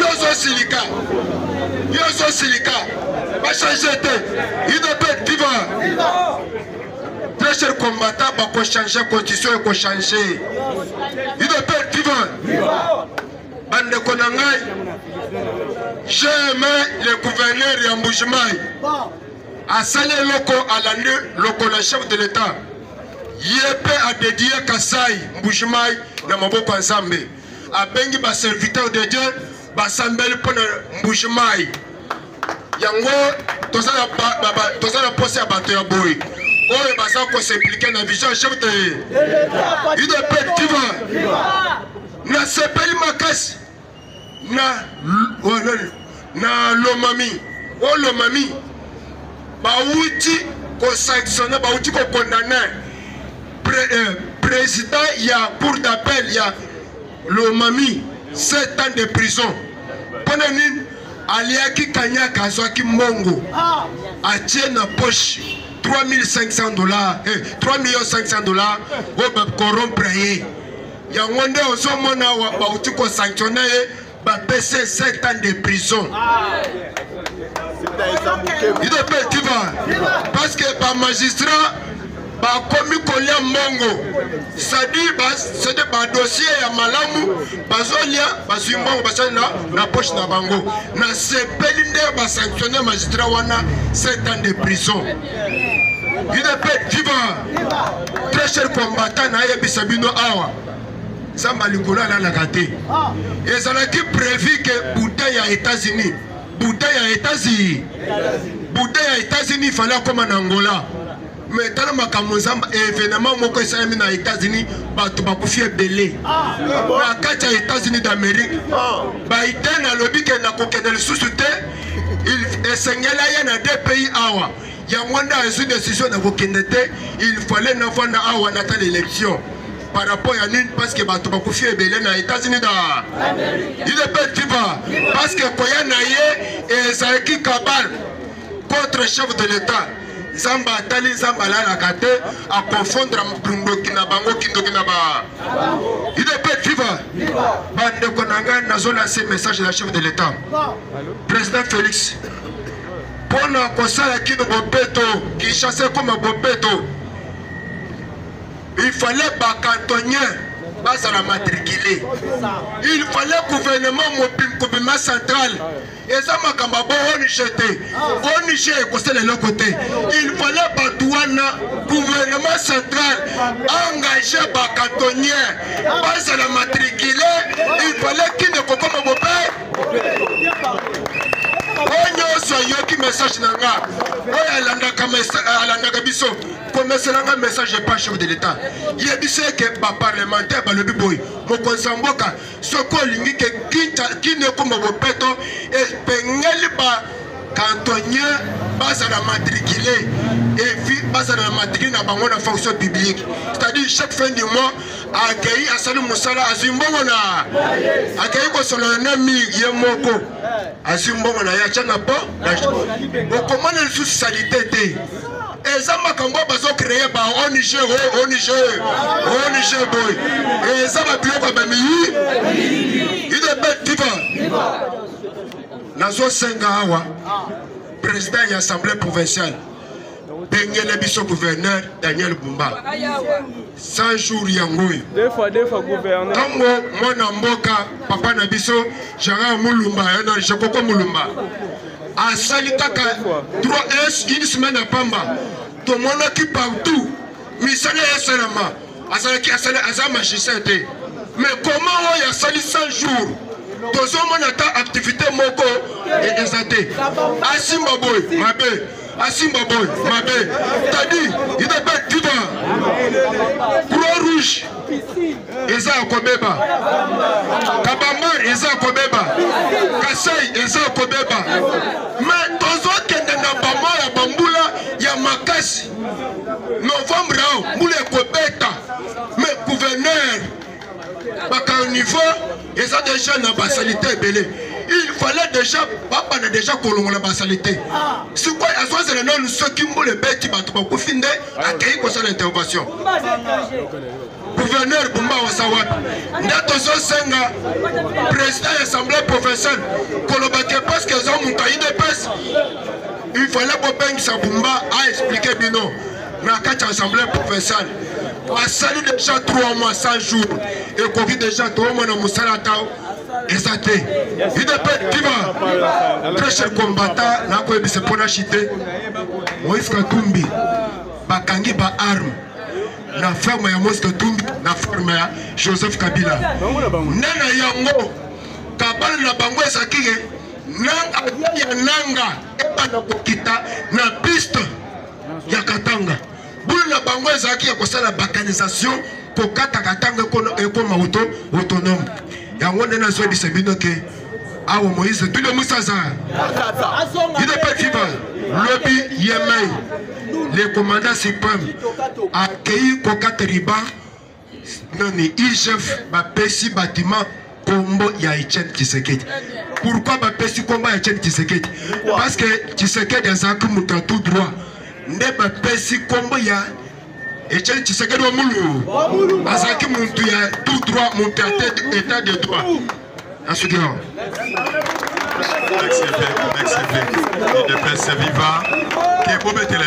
Yoso silica, va changer, il ne peut être vivant. Très cher combattant, va changer la constitution et changer. Il ne peut être vivant. Bande Konangai, j'ai aimé le gouverneur Yamboujimaï. À Salé Loko, à l'année, le chef de l'État. Yépe a dédié Kassai, Mboujimaï, dans Maboko Nzambe. A bengi ba serviteur de Dieu, ba sambeli pour Mboujimaï. Yango, tozana posé à bateau ya boy. Oh, et basa ko s'impliquer dans la vision chef de l'État. Il est petit na sepeli makasi na lomami o lomami bauti ko sanctionner bauti ko condamner président ya cour d'appel ya lomami 7 ans de prison pona nini aliaki kanyaka azwaki mbongo atie na poche $3,500 $3,500,000 o ba corrompre ye. Yango nde ozomona bauti ko sanctionner ba pese 7 ans de prison. Il est petit parce que par magistrat ba komi kolia mbongo. C'est des dossiers ya malamu bazolia basumbongo basana na poche na bango. Na sepeli nde ba sanctionner magistrat wana 7 ans de prison. Il est petit très cher combattant na yebisabino awa. Ça m'a l'ikola là la gâté. Et ça n'a qui prévu que bouteille à États-Unis. Bouteille à États-Unis. Bouteille à États-Unis, il fallait comme en Angola. Mais tant que événement, moi, que ça a mis aux États-Unis, tu vas confier belé. La carte aux États-Unis d'Amérique. Biden a lobby que n'a qu'aucun sous-souté. Il enseignait là, il y a 2 pays awa. Il y a moins de décision de vos candidats. Il fallait n'avoir awa dans l'élection. Par rapport à nous, parce que tu vas confier belé aux États-Unis. Il est petit parce que Koya Naye et Zaki Kabal contre le chef de l'État. Zamba atali Zamba alalaka te à confondre Ndoki na bango Kindoki na ba. Il est viva. Bande konanga nazola ce message de la chef de l'État. Président Félix. Pour na kosala kino bopeto qui chasse comme bopeto. Il fallait pas cantonnier. Basa la matriculé. Il fallait gouvernement gouvernement central. Et ça m'a kambabo on jeté. On jeté côté de l'autre côté. Il fallait pas douana gouvernement central engagé par cantonnier. Basa la matriculé. Il fallait qu'il ne comme bopé. On soyez qui message nanga. On alanda biso. Comme c'est un message pas chef de l'État. Il y a dit que les parlementaires, le biboy, mon consamboka, ce qu'on dit que qui ne comme au péto et pengeli ba cantonnier base à la matriculé et puis base à la matriculé n'a pas de fonction publique. C'est-à-dire chaque fin du mois accueilli à Salou Moussala à Zimbabwe accueilli pour son ami Yemoko à Zimbabwe ya chana pas. Comment elle sous salité et ça m'a créé par ONG boy. Et ça m'a pu comme il est vivant. Nazo Sengawa, président de l'Assemblée provinciale, Bengele Bisso gouverneur Daniel Bumba. 100 jours Yangoy. Deux fois gouverneur. Quand mon amboka, papa Nabiso, Jara Moulumba, je Koko Moulumba. À Salikaka, 3S, une semaine à Pamba. Tout le monde qui partout. Misala et Salama. Azalaki magistrat. Mais comment il y a sali 100 jours? Tout le monde a activité Moko et Ezate. Asimba boy, Mabé. Asimba boy, Mabé. T'as dit, il est bien vivant. Croix-Rouge. Eza Kobeba. Kabamar, Eza Kobeba. Kassai, Eza Kobeba. Mais tozo kende na bama ya bambula ya makasi. Novembre, moule Kobeta. Mais gouverneur, baka au niveau, Eza déjà na basalité belé. Il fallait déjà, papa n'a déjà colomé la basalité. C'est quoi, à soi, c'est le nom de ceux qui m'ont le bête, pour finir, accueillir pour cette intervention. Gouverneur Bumba Wasawat, Natoso Senga, président de l'Assemblée professionnelle, Kolobake parce qu'ils ont mon cahier de presse. Il fallait que Ben Bumba a expliqué bien non. Dans l'Assemblée professionnelle, a sali déjà 3 mois, 100 jours, et Covid déjà 3 mois dans Moussalatao. Et ça t'est. Il est pas qui va. Très cher combattant, n'a pas eu ce point à chiter. Moïse Katumbi, Bakangi ba arme. La ferme ya Moïse Katumbi, la ferme ya Joseph Kabila. Nana yango, Kabal na bango esakige, nanga ya nanga, eba na kokita, na piste ya Katanga. Boule na bango esaki ya kosala bacanisation, kokata Katanga ekoma autonome. Yango nena so bisebino ke awo Moïse tout le Moussaza. Il n'est pas vivant. Lobby Yemei, le commandant suprême a accueilli Kokate Riba, noni IGF, Bapesi bâtiment Kombo ya Etienne Tshisekedi. Pourquoi Bapesi Kombo ya Etienne Tshisekedi? Parce que Tshisekedi a zaki muta tout droit. Ne Bapesi Kombo ya Etienne Tshisekedi wa mulu. Azaki muntu ya tout droit, muntu ya état de droit. Asugiro. Merci, il est presse vivant. Qui est mettre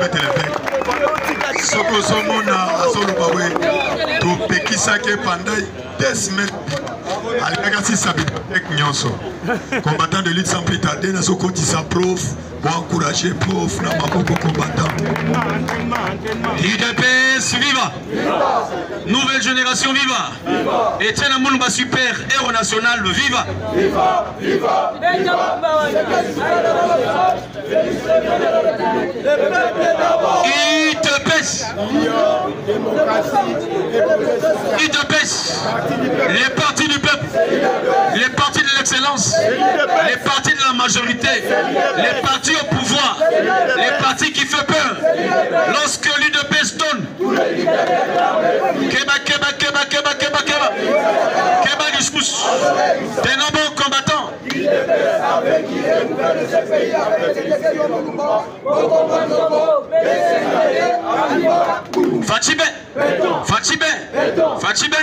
les Soko Somona, Asolobawe, tout Pekisa qui pendant 2 semaines. Alekasi Sabi avec Nyonso. Combattant de lutte sans plus tarder, dans ce côté, sa prof, pour encourager prof, n'a pas beaucoup combattant. l'IDPS viva. Nouvelle génération viva. Etienne Amoulba super héros national viva. IDPS. IDPS. Les partis du peuple. Les partis de l'excellence. Les partis de la majorité. Les partis au pouvoir. Les partis qui font peur. Lorsque l'UDPS donne. Keba discousse. Des nombreux combattants. Fatibé, Fatibé, Fatibé.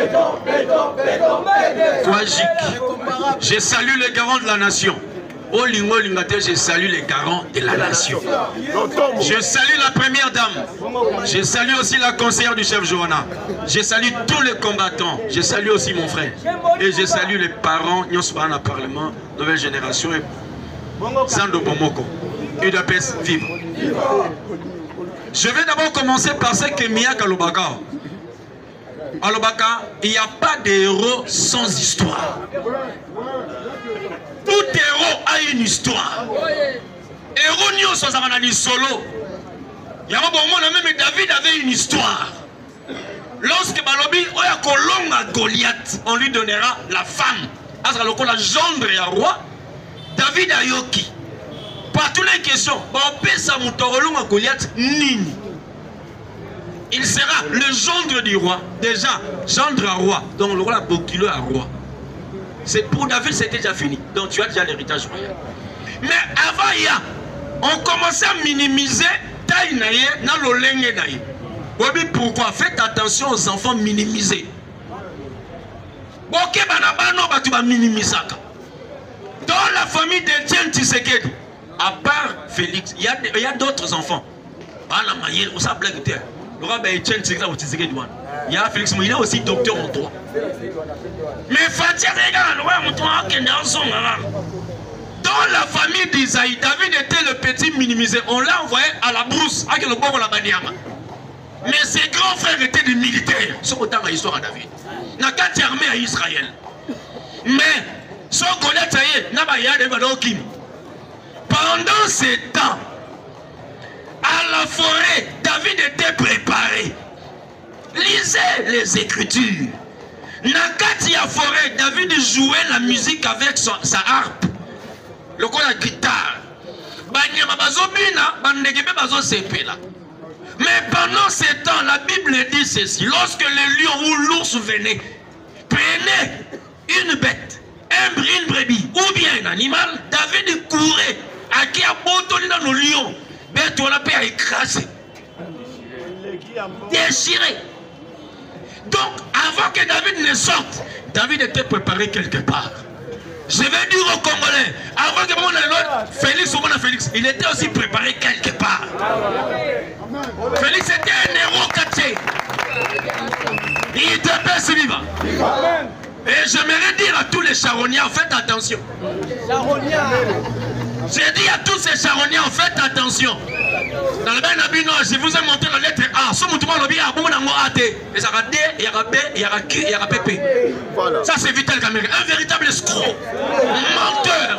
Kouajik. Je salue les garants de la nation. Olingo Lingate, je salue les garants de la nation. Je salue la première dame. Je salue aussi la conseillère du chef Johanna. Je salue tous les combattants. Je salue aussi mon frère. Et je salue les parents, Nyospan Parlement, nouvelle génération. Et Sando Bomoko. UDPS vive. Je vais d'abord commencer par ce que Mia Kalobaka. À Lobaka, il n'y a pas de héros sans histoire. Tout héros a une histoire. Héros Nyo Sozamani Solo. Il y a un moment même David avait une histoire. Lorsque Balobi Oya Kolonga Goliath, on lui donnera la femme. Asra Loko la gendre et roi. David Ayoki. Par toutes les questions, Bapesa Moutorolonga Goliath Nini. Il sera le gendre du roi. Déjà, gendre à roi. Donc le roi a Bokilo à roi. C'est pour David, c'était déjà fini. Donc tu as déjà l'héritage royal. Mais avant, on commençait à minimiser taille naïe, na lolenge naïe. Pourquoi? Faites attention aux enfants minimisés. Ok, banabano batu ba minimisaka. Dans la famille d'Etienne Tshisekedi, à part Félix, il y a d'autres enfants. Bana maïe, on s'appelle le roi Etienne Tshisekedi. Il y a Félix, mais il est aussi docteur en droit. Mais Fatia, dans la famille d'Isaïe, David était le petit minimisé. On l'a envoyé à la brousse, avec le bon la baniama. Mais ses grands frères étaient des militaires. C'est autant l'histoire à David. Il n'a qu'à armée à Israël. Mais, son Goliath, pendant ces temps, à la forêt, David était préparé. Lisez les Écritures. Nakati à forêt, David jouait la musique avec sa harpe. Le coup la guitare. Mais pendant ce temps, la Bible dit ceci. Lorsque le lion ou l'ours venait, prenait une bête, une brebis ou bien un animal, David courait à qui a boutoni dans le lion. Bête on a pu écraser. Déchiré. Donc, avant que David ne sorte, David était préparé quelque part. Je vais dire aux Congolais, avant que Félix, il était aussi préparé quelque part. Félix était un héros caché. Il était bien vivant. Et j'aimerais dire à tous les charognards, faites attention. J'ai dit à tous ces charognards, faites attention. Dans le bain d'Abino, je vous ai montré la lettre A. Ce mouvement lobby a bon dans A T. Il y aura D, il y aura B, il y aura Q, il y aura PP. Ça c'est Vital Kamerhe, un véritable escroc, menteur,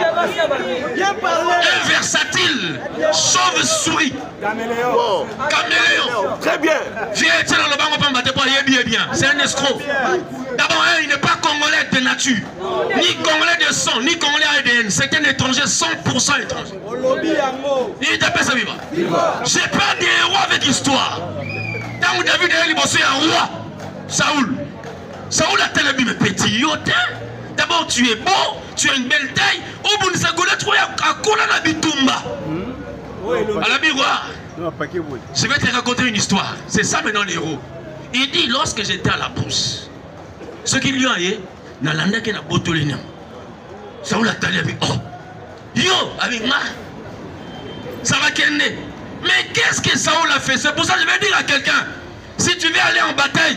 un versatile, chauve-souris, caméléon. Très bien. Viens, tiens dans le banc, on peut me bien. C'est un escroc. D'abord, il n'est pas congolais de nature, ni congolais de sang, ni congolais ADN. C'est un étranger, 100% étranger. Il est appelé ça vivant. J'ai pas des héros avec histoire. Tant que David est un roi, Saoul a tellement de petit. D'abord, tu es beau, tu as une belle taille. Au bout de sa goulette, tu es à Kola na Bitumba. À la miroir. Je vais te raconter une histoire. C'est ça maintenant les héros. Il dit, lorsque j'étais à la brousse, ce qu'il lui a dit, Nalanda qui n'a pas de l'union. Saoul a talé avec oh. Yo, avec moi. Ça va qu'elle n'est. Mais qu'est-ce que Saoul a fait? C'est pour ça que je vais dire à quelqu'un, si tu veux aller en bataille,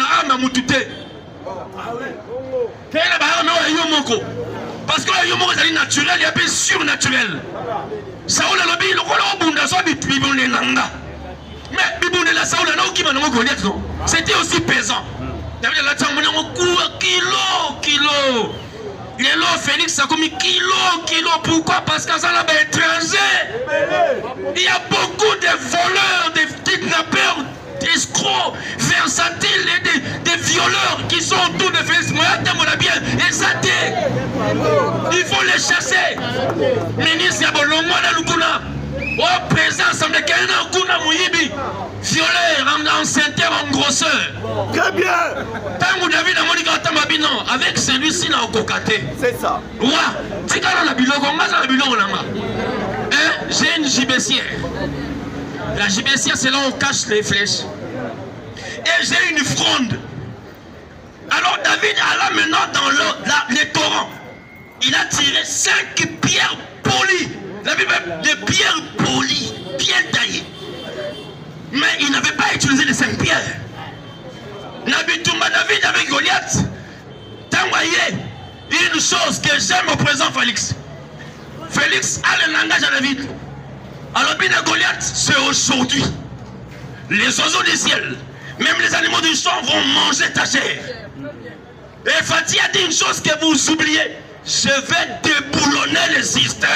parce que le Yomoko est naturel, il y a bien surnaturel. Saoul a lobby, le rôle au Bunda soit Bibonde Nanga. Mais Bibonde la Saoul a qui m'a Goliath, non? C'était aussi pesant. David a dit kilo. Lélo Félix a commis kilo. Pourquoi? Parce qu'à ça là, étranger. Il y a beaucoup de voleurs, de kidnappeurs, d'escrocs, versatiles et des violeurs qui sont autour de Félix. Il faut les chasser. Ministre Yabolongo na Lukuna. Au président Assemblée Kuna Muyibi. violé en senteur, en grosseur. Très bien. Tango David a Monica Tamabino, avec celui-ci là au cocaté. C'est ça. Ouais, c'est quand on a bilogo, on a bilogo là. J'ai une gibecière. La gibecière, c'est là où on cache les flèches. Et j'ai une fronde. Alors David alla maintenant dans les torrents. Il a tiré 5 pierres polies. La Bible des pierres polies, bien taillées. Mais il n'avait pas utilisé les 5 pierres. Nabitouma David avec Goliath. T'envoyé une chose que j'aime au président Félix. Félix a le langage à David. Alors bien Goliath, c'est aujourd'hui. Les oiseaux du ciel, même les animaux du champ vont manger ta chair. Et Fatih a dit une chose que vous oubliez. Je vais déboulonner le système.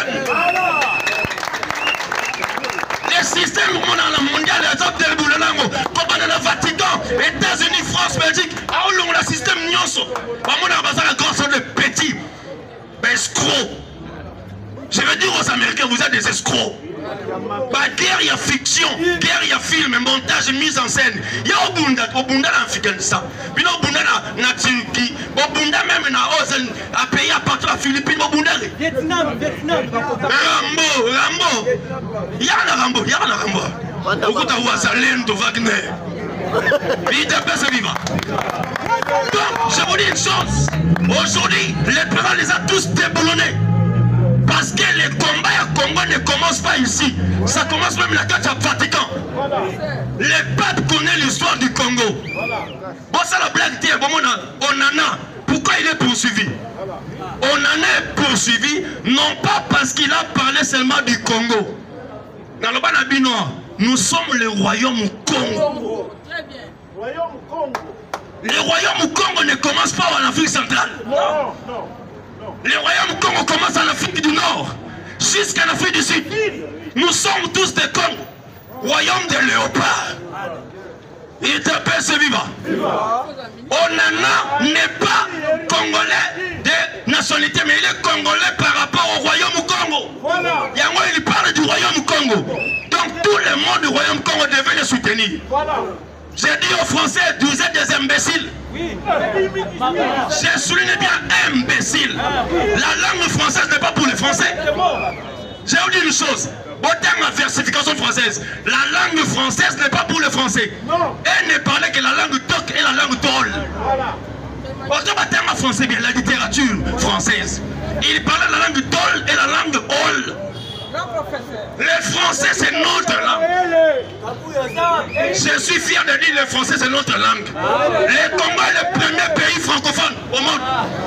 Le système mondial, comme dans le Vatican, États-Unis, France, Belgique, le système nyonso. La grande de petits escrocs. Je veux dire aux Américains, vous êtes des escrocs. Guerre, il y a fiction, guerre, il y a film, montage, mise en scène. Il y a Obunda en Afghanistan, il y a Obunda en Turquie, Obunda même à pays à partir de la Philippines, Obunda. Vietnam. Rambo. Il y a un Rambo. Beaucoup de Wazalène de Wagner. Il est vivant. Donc, je vous dis une chose. Aujourd'hui, les présidents les a tous déboulonnés. Parce que les combats à Congo ne commencent pas ici. Ça commence même la carte à Vatican. Le peuple connaît l'histoire du Congo. Bon, ça la blague, Onana, pourquoi il est poursuivi? Onana est poursuivi, non pas parce qu'il a parlé seulement du Congo. Dans le Banabino, nous sommes le royaume Congo. Très bien. Royaume Congo. Le royaume Congo ne commence pas en Afrique centrale. Non. Le royaume Congo commence en Afrique du Nord jusqu'en Afrique du Sud. Nous sommes tous des Congos. Royaume des léopards. Il t'appelle ce vivant. Onana n'est pas congolais de nationalité, mais il est congolais par rapport au royaume Congo. Yango, il parle du royaume Congo. Donc tout le monde du royaume Congo devait le soutenir. J'ai dit aux Français, vous êtes des imbéciles. J'ai souligné bien imbécile. La langue française n'est pas pour les Français. J'ai vous dit une chose. Autant la versification française. La langue française n'est pas pour les Français. Elle ne parlait que la langue toc et la langue tol. Autant français bien la littérature française. Il parlait la langue tol et la langue hall. Les Français, c'est notre langue. Je suis fier de dire les Français, c'est notre langue. Le Congo est le premier pays francophone au monde.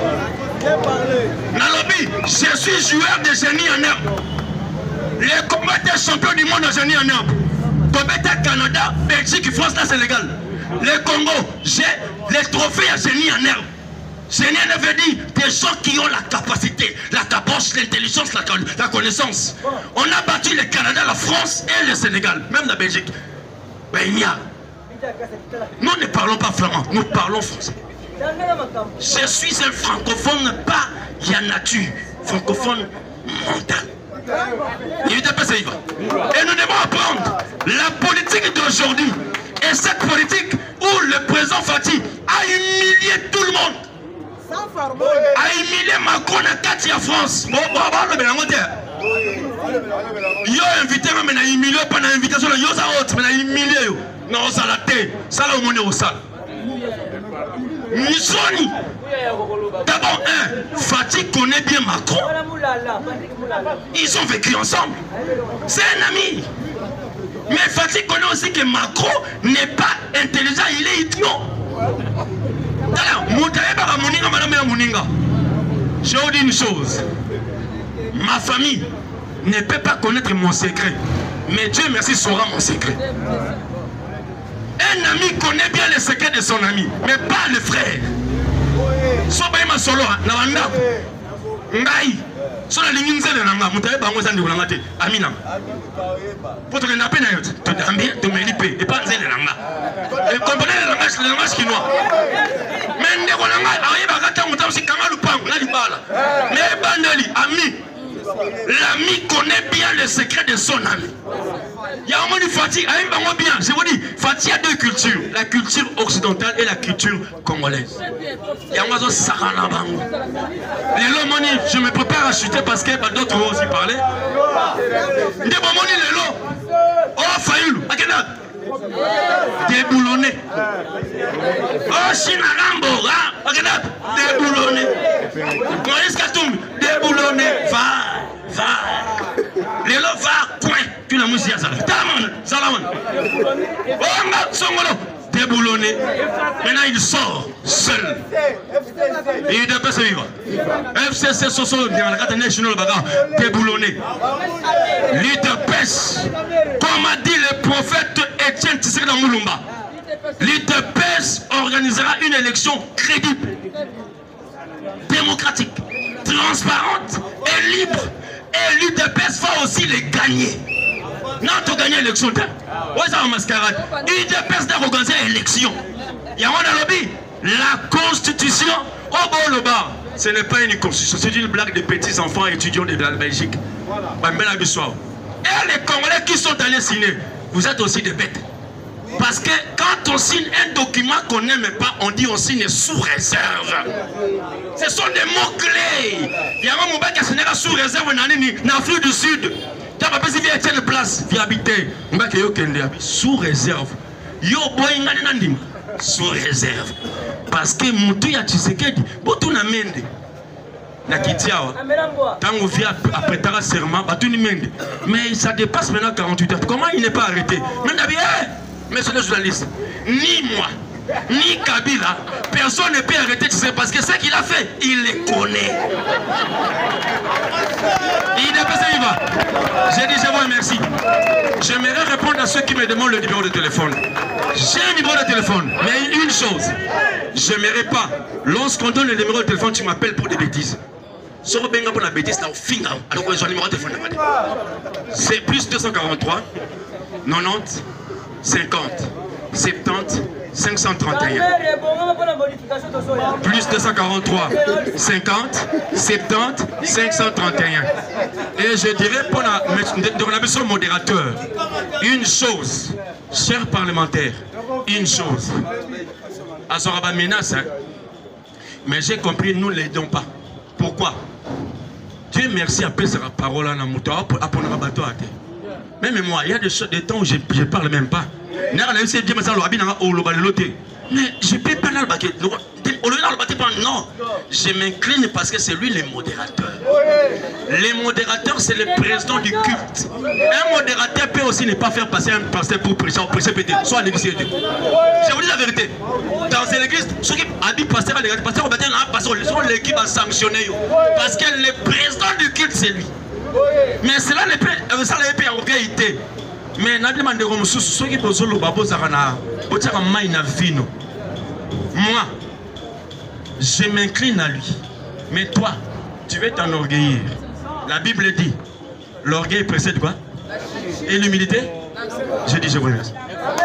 Nalobi, je suis joueur de génie en herbe. Le Congo est champion du monde de génie en herbe. Tobeta, Canada, Belgique, France, là, Sénégal. Le Congo, j'ai les trophées à génie en herbe. Génie veut dire des gens qui ont la capacité, la caboche, l'intelligence, la connaissance. On a battu le Canada, la France et le Sénégal, même la Belgique. Mais il y a. Nous ne parlons pas flamand, nous parlons français. Je suis un francophone, pas Yanature, francophone mental. Et nous devons apprendre la politique d'aujourd'hui. Et cette politique où le président Fatih a humilié tout le monde. A humilié Macron à Katia France. Yo invité mais na humilié pas na invitation yo ça autre mais na humilié yo. Non ça la té, ça la monnaie au sale. Nisoni. D'abord Fatih connaît bien Macron. Ils ont vécu ensemble. C'est un ami. Mais Fatih connaît aussi que Macron n'est pas intelligent, il est idiot. Je vous dis une chose. Ma famille ne peut pas connaître mon secret. Mais Dieu merci saura mon secret. Un ami connaît bien le secret de son ami, mais pas le frère. Sobaïma solo, Nawanda. Ngai. Sur la ligne de Nanga, Moutaye Bango Zandi Oulangate, Amina. Pour te gagner peine, tu me lipes, et pas Zé Nanga. Et comprenez le langage chinois. Mais Ndekolanga, Aïe Bagata Moutam, c'est Kamalou Pang, là il parle. Mais Bandeli, ami. L'ami connaît bien le secret de son ami. Il y a un moment Fati, bien, je vous dis, Fati a deux cultures, la culture occidentale et la culture congolaise. Il y a un moment Sarana Bango. Les lomoni, je me prépare à chuter parce que d'autres vont aussi parler. Des moments les lots, oh Fayoulou, Akena, déboulonné. Oh Chinarambo, Akena, déboulonné. Maurice Katoum, déboulonné, va. Les lots va coin. Tu n'as pas Salaman. Oh, Songolo, déboulonné. Maintenant, il sort seul. Et il dépasse vivre. FCC Soso, dans la carte nationale, déboulonné. L'IDPS, comme a dit le prophète Étienne Tshisekedi Moulumba, l'IDPS organisera une élection crédible, démocratique, transparente et libre. Et l'UDPS va aussi les gagner. Non, tu gagnes l'élection. Oui, ça va mascarade. L'UDPS doit organiser l'élection. Il y a un lobby. La constitution, oh bon, le bar, ce n'est pas une constitution, c'est une blague de petits enfants étudiants de la Belgique. Et les Congolais qui sont allés signer, vous êtes aussi des bêtes. Parce que quand on signe un document qu'on n'aime pas, on dit on signe sous réserve. Ce sont des mots-clés. Il y a un moment qui a signé sous réserve en Afrique du Sud. Tu as pas si bien une place, viens habiter. Sous réserve. Yo boy ngani sous réserve. Parce que Moutou ya Tshisekedi, Botou na mende. Na Kitiawa. Tango vient après ta serment, Batuni mende. Mais ça dépasse maintenant 48 heures. Comment il n'est pas arrêté? Messieurs les journalistes, ni moi, ni Kabila, personne ne peut arrêter Tshisekedi parce que ce qu'il a fait, il les connaît. Il est passé vivant. J'ai dit, je vous remercie. J'aimerais répondre à ceux qui me demandent le numéro de téléphone. J'ai un numéro de téléphone, mais une chose, j'aimerais pas, lorsqu'on donne le numéro de téléphone, tu m'appelles pour des bêtises. Si on benga pour la bêtise, là, au fin, alors que j'ai un numéro de téléphone. C'est plus 243 90 50 70 531 plus 243 50 70 531. Et je dirais pour la modérateur une chose, chers parlementaires, une chose. Azoraba menace, hein? Mais j'ai compris, nous ne l'aidons pas. Pourquoi? Dieu merci, après sa parole à la moto, à bateau à terre. Même moi, il y a des temps où je ne parle même pas. Mais je ne peux pas le baquet. Non, je m'incline parce que c'est lui le modérateur. Les modérateurs, c'est le président du culte. Un modérateur peut aussi ne pas faire passer un pasteur pour prêcher, peut-être, soit à l'église. Je vous dis la vérité. Dans l'église, ceux qui habitent pasteur à l'église, pasteur l'équipe a sanctionné. Parce que le président du culte, c'est lui. Mais cela n'est pas, ça n'est pas en réalité. Mais n'a demandé comme ceux qui posent le babo zarana, moi, je m'incline à lui. Mais toi, tu veux t'enorgueillir. La Bible dit, l'orgueil précède quoi? Et l'humilité? Je dis je vous remercie.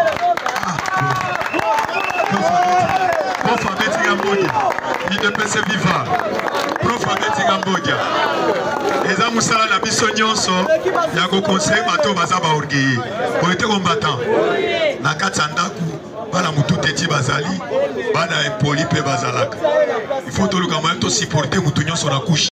Prof Abeti Gambodia, il de PC Viva. Prof Abeti Gambodia. Les amusala la biso nyonso ya ko conseil bato baza ba orgueil. Ko ete combattant. Na katsandaku bana mutu teti bazali, bana impoli pe bazalaka. Il faut to le supporter mutu nyonso na couche.